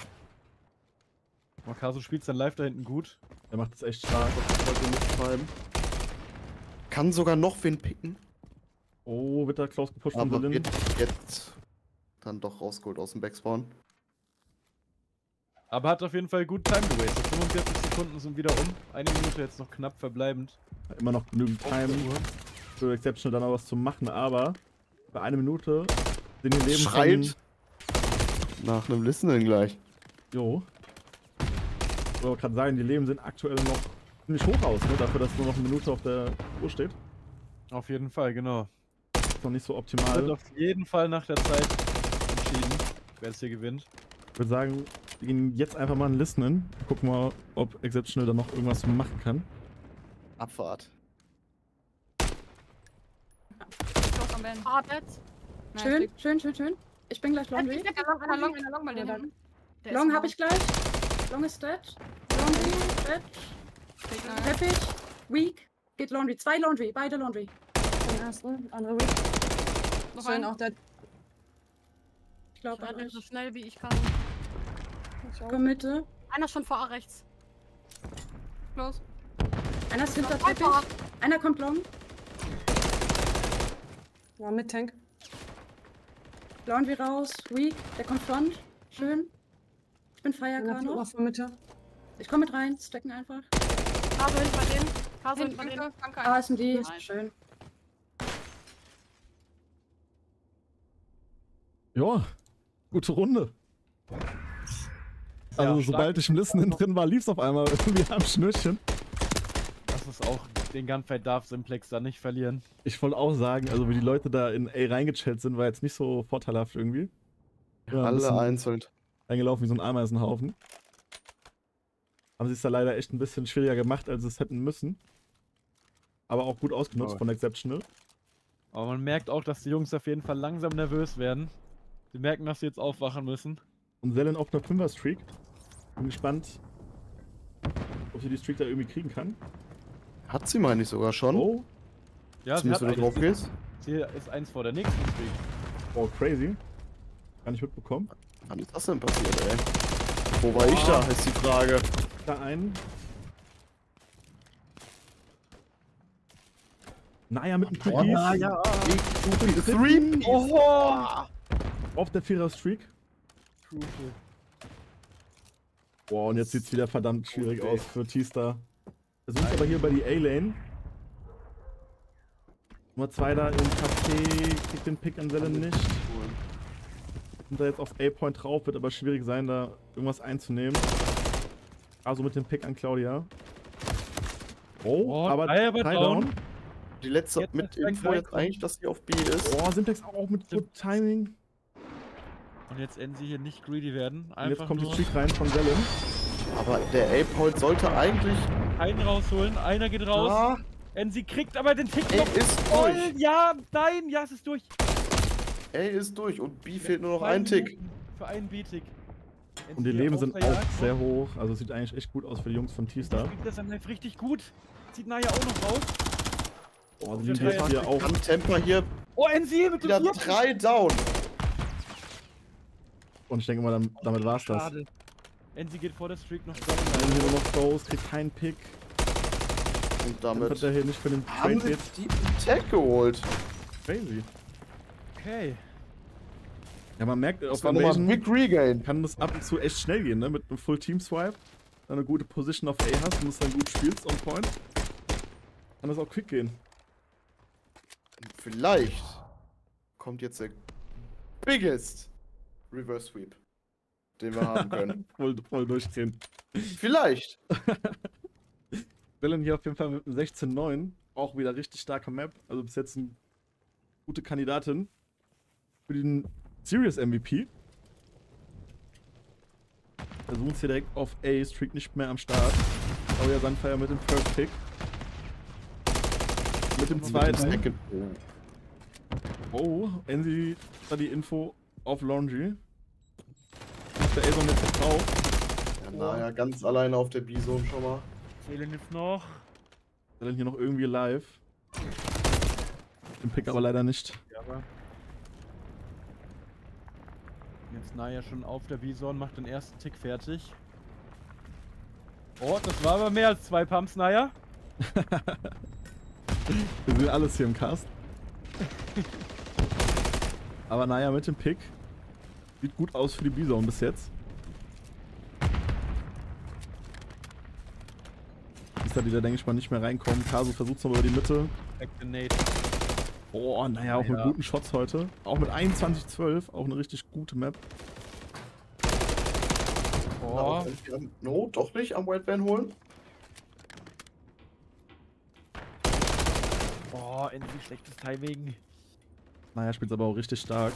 Aber Kaso spielt sein Live da hinten gut. Er macht es echt stark. Kann sogar noch wen picken. Oh, wird da Klaus gepusht von Aber Berlin. jetzt, jetzt dann doch rausgeholt aus dem Backspawn. Aber hat auf jeden Fall gut Time gewastet. fünfundvierzig Sekunden sind wieder um. Eine Minute jetzt noch knapp verbleibend. Immer noch genügend Time für Exceptional dann noch was zu machen, aber bei einer Minute sind die Leben Schreit von... nach einem Listening gleich. Jo. Ich wollte gerade sagen, die Leben sind aktuell noch ziemlich hoch aus, ne? Dafür, dass nur noch eine Minute auf der Uhr steht. Auf jeden Fall, genau. Ist noch nicht so Wird optimal. auf jeden Fall nach der Zeit entschieden, wer es hier gewinnt. Ich würde sagen, wir gehen jetzt einfach mal ein Listenen. Gucken mal, ob Exceptional da noch irgendwas machen kann. Abfahrt. Ah, Bett. Schön, schön, schön, schön. Ich bin gleich Long. Einer Long, einer Long, einer Long, mal den hinten. Long habe ich gleich. Long ist dead. Laundry, dead. Teppich, weak. Geht Laundry. Zwei Laundry, beide Laundry. Den ersten, andere weak. Noch einen auch dead. Ich glaube, Ich alle so schnell wie ich kann. Komm Mitte. Einer ist schon vor A rechts. Los. Einer ist hinter Teppich. Einer kommt Long. Ja, mit Tank. Laundry raus, weak. Der kommt front. Schön. Ich bin Firecar noch. Von Mitte. Ich komme mit rein, stacken einfach. Kaso hinten bei denen. Kaso hinten bei denen. Ah, ist ein D. Schön. Ja, gute Runde. Also, Ja, sobald ich im Listening drin war, lief's auf einmal wie am Schnürchen. Das ist auch, den Gunfight darf Simplex da nicht verlieren. Ich wollte auch sagen, also wie die Leute da in A reingechallt sind, war jetzt nicht so vorteilhaft irgendwie. Ja, ein Alle bisschen einzeln. eingelaufen wie so ein Ameisenhaufen. Haben sie es da leider echt ein bisschen schwieriger gemacht, als sie es hätten müssen. Aber auch gut ausgenutzt Ja. von Exceptional. Aber man merkt auch, dass die Jungs auf jeden Fall langsam nervös werden. Sie merken, dass sie jetzt aufwachen müssen. Und Selen auf einer Fünfer-Streak. Bin gespannt, ob sie die Streak da irgendwie kriegen kann. Hat sie, meine ich sogar schon. Oh, Ja, sie, Zumindest hat wenn du eine, drauf gehst. sie ist eins vor der nächsten Streak. oh, crazy. Gar nicht mitbekommen. Wann ist das denn passiert, ey? Wo war ich da, ist die Frage. Da ein. Naja, mit dem Oh, Cookies. na ja. Three Oh! Auf der Vierer-Streak. Boah, und jetzt sieht's wieder verdammt schwierig Okay. aus für T-Star. Versucht aber hier bei die A-Lane. Nummer zwei da im Café, kriegt den Pick an Selen nicht. Und da jetzt auf A-Point drauf, wird aber schwierig sein, da irgendwas einzunehmen. Also mit dem Pick an Claudia. Oh, Oh, aber drei aber drei down. down. Die letzte Jetzt mit ist ein Info jetzt Gleich- eigentlich, dass sie auf B ist. Oh, Simplex auch mit gut Timing. Und jetzt Enzi hier nicht greedy werden. Und Einfach jetzt kommt die nur Streak rein von Selen. Aber der A-Point sollte eigentlich. einen rausholen. Einer geht raus. Ah, Enzi kriegt aber den Tick A noch ist voll. durch. Ja, nein, ja, es ist durch. A ist durch und B fehlt nur noch Zwei ein Tick. Minuten Für einen B-Tick. Und die Leben sind auch sehr hoch. Also es sieht eigentlich echt gut aus für die Jungs von T-Star. Spielt das dann live richtig gut. Zieht Naya auch noch raus. Oh, der sind jetzt Dreier- hier auch. Kann Temper hier Oh, N C mit wieder dem vierten. drei down. Und ich denke mal, dann, damit war's das. Schade. N C geht vor der Streak noch Dann dran. hier nur noch Ghost, kriegt keinen Pick. Und Dann damit wird er hier nicht für den haben Trade sie jetzt. die Tag geholt. Crazy. Okay. Ja, man merkt, auf Das war nochmal ein Invasion Big Regain. kann das ab und zu echt schnell gehen, ne? Mit einem Full Team Swipe. Dann eine gute Position auf A hast und es dann gut spielst on point. Kann das auch quick gehen. Vielleicht kommt jetzt der biggest Reverse Sweep, den wir haben können. voll, voll durchdrehen. Vielleicht. Dylan hier auf jeden Fall mit einem sechzehn neun. Auch wieder richtig starker Map. Also bis jetzt eine gute Kandidatin für den Serious M V P. Versuchen es hier direkt auf A. Streak nicht mehr am Start. Euer Sunfire mit dem First Pick. Mit dem zweiten. Second. Oh, Enzi da die Info auf Laundry. Ist der A-Zone jetzt drauf? Ja, naja, ganz alleine auf der B-Zone schon mal. Fehlen jetzt noch. Dylan hier noch irgendwie live. Den Pick aber leider nicht. Ja, aber jetzt Naya schon auf der B-Zone, macht den ersten Tick fertig. Oh, das war aber mehr als zwei Pumps, Naya. Wir sehen alles hier im Cast. Aber naja, mit dem Pick. Sieht gut aus für die B-Zone bis jetzt. Ist da die da, denke ich mal, nicht mehr reinkommen. Kaso versucht es noch über die Mitte. Oh, naja, auch mit guten Shots heute. Auch mit einundzwanzig zwölf. Auch eine richtig gute Map. Oh, No, doch nicht am White Van holen. oh, endlich schlechtes Timing. Naja, spielt aber auch richtig stark.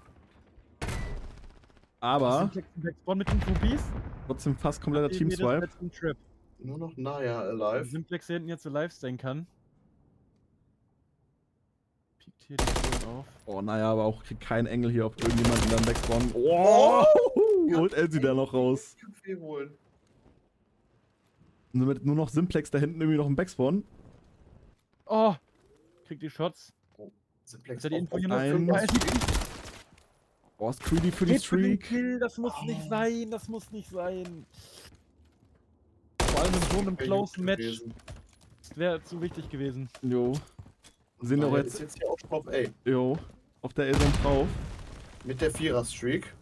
Aber Backspawn mit den Kubis. trotzdem fast kompletter Team-Swipe. Nur noch Naya alive. Simplex hier hinten jetzt so live sein kann. Piekt hier die Türen auf. Oh, naja, aber auch kriegt kein Engel hier auf irgendjemanden dann wegspawnen. Oh! Holt Elsie da noch raus. Holen. Und damit nur noch Simplex da hinten irgendwie noch ein Backspawn. Oh! Kriegt die Shots. Simplex Hat er die Info hier auf- noch? Eins. Oh, ist greedy für die Geht für den Streak. Kill, das muss nicht sein, das muss nicht sein. Vor allem in so einem close Match. gewesen. Das wäre zu wichtig gewesen. Jo. Wir sehen doch Naya jetzt, ist jetzt hier auf Top A. jo, auf der A-Zone drauf. Mit der Vierer-Streak.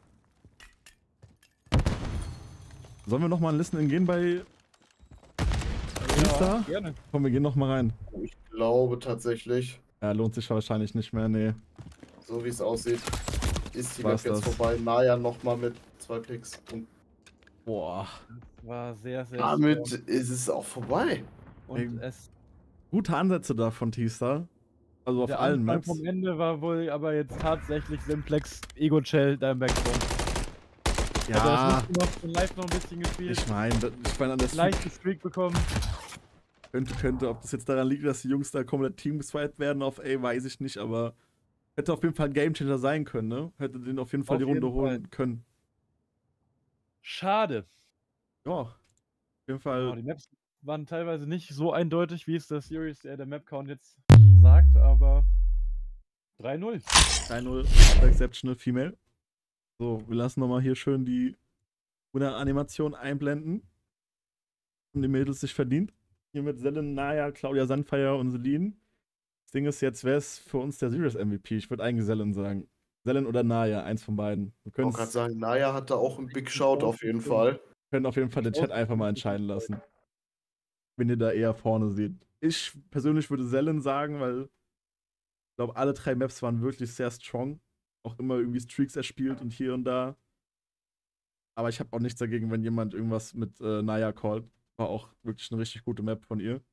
Sollen wir nochmal ein Listening gehen bei Insta? Gerne. Komm, wir gehen nochmal rein. Ich glaube tatsächlich, Ja, lohnt sich wahrscheinlich nicht mehr, nee. so wie es aussieht, ist die War's Map jetzt das? vorbei. Naya nochmal mit zwei Picks. Und Boah. War sehr, sehr damit strong. ist es auch vorbei. Und Ey, es Gute Ansätze da von T-Star. Also auf der allen Anfang Maps. vom Ende war wohl aber jetzt tatsächlich Simplex Ego Shell da im Backbone. Ja, Hat er das nicht gemacht, live noch ein bisschen gespielt. ich meine, ich meine an der Streak Leichte Streak bekommen. könnte, könnte, ob das jetzt daran liegt, dass die Jungs da komplett Team geswiped werden auf A, weiß ich nicht, aber hätte auf jeden Fall ein Gamechanger sein können, ne? Hätte den auf jeden Fall Auf die Runde jeden holen Fall. können. Schade. Ja, auf jeden Oh, Fall. die Maps waren teilweise nicht so eindeutig, wie es der Series, äh, der Map-Count jetzt sagt, aber drei null. drei null Exceptional Female. So, wir lassen nochmal hier schön die Winner-Animation einblenden. Haben die Mädels sich verdient. Hier mit Selen, Naya, Claudia Sunfire und Celine. Das Ding ist jetzt, wer ist für uns der Serious M V P? Ich würde eigentlich Selen sagen. Selen oder Naya, eins von beiden. Wir Ich wollte gerade können's- sagen, Naya hat da auch einen Big Shout auf jeden Fall. können auf jeden Fall den Chat einfach mal entscheiden lassen. Wenn ihr da eher vorne seht. Ich persönlich würde Selen sagen, weil ich glaube, alle drei Maps waren wirklich sehr strong. Auch immer irgendwie Streaks erspielt und hier und da. Aber ich habe auch nichts dagegen, wenn jemand irgendwas mit äh, Naya callt. War auch wirklich eine richtig gute Map von ihr.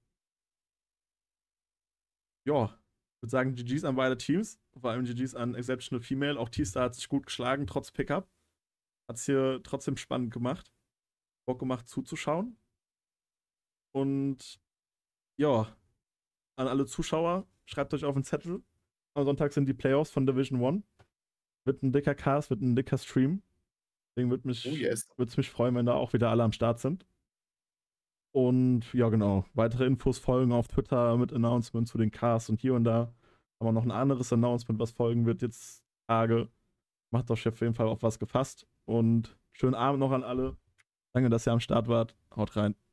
Ja, ich würde sagen, G Gs an beide Teams. Vor allem G Gs an Exceptional Female. Auch T-Star hat sich gut geschlagen, trotz Pickup. Hat es hier trotzdem spannend gemacht. Bock gemacht zuzuschauen. Und ja, an alle Zuschauer, schreibt euch auf den Zettel. Am Sonntag sind die Playoffs von Division One. Wird ein dicker Cast, wird ein dicker Stream. Deswegen würde mich, Oh yes. würde es mich freuen, wenn da auch wieder alle am Start sind. Und ja, genau. Weitere Infos folgen auf Twitter mit Announcements zu den Casts und hier und da. Haben wir noch ein anderes Announcement, was folgen wird jetzt Tage. Macht doch auf jeden Fall auf was gefasst. Und schönen Abend noch an alle. Danke, dass ihr am Start wart. Haut rein.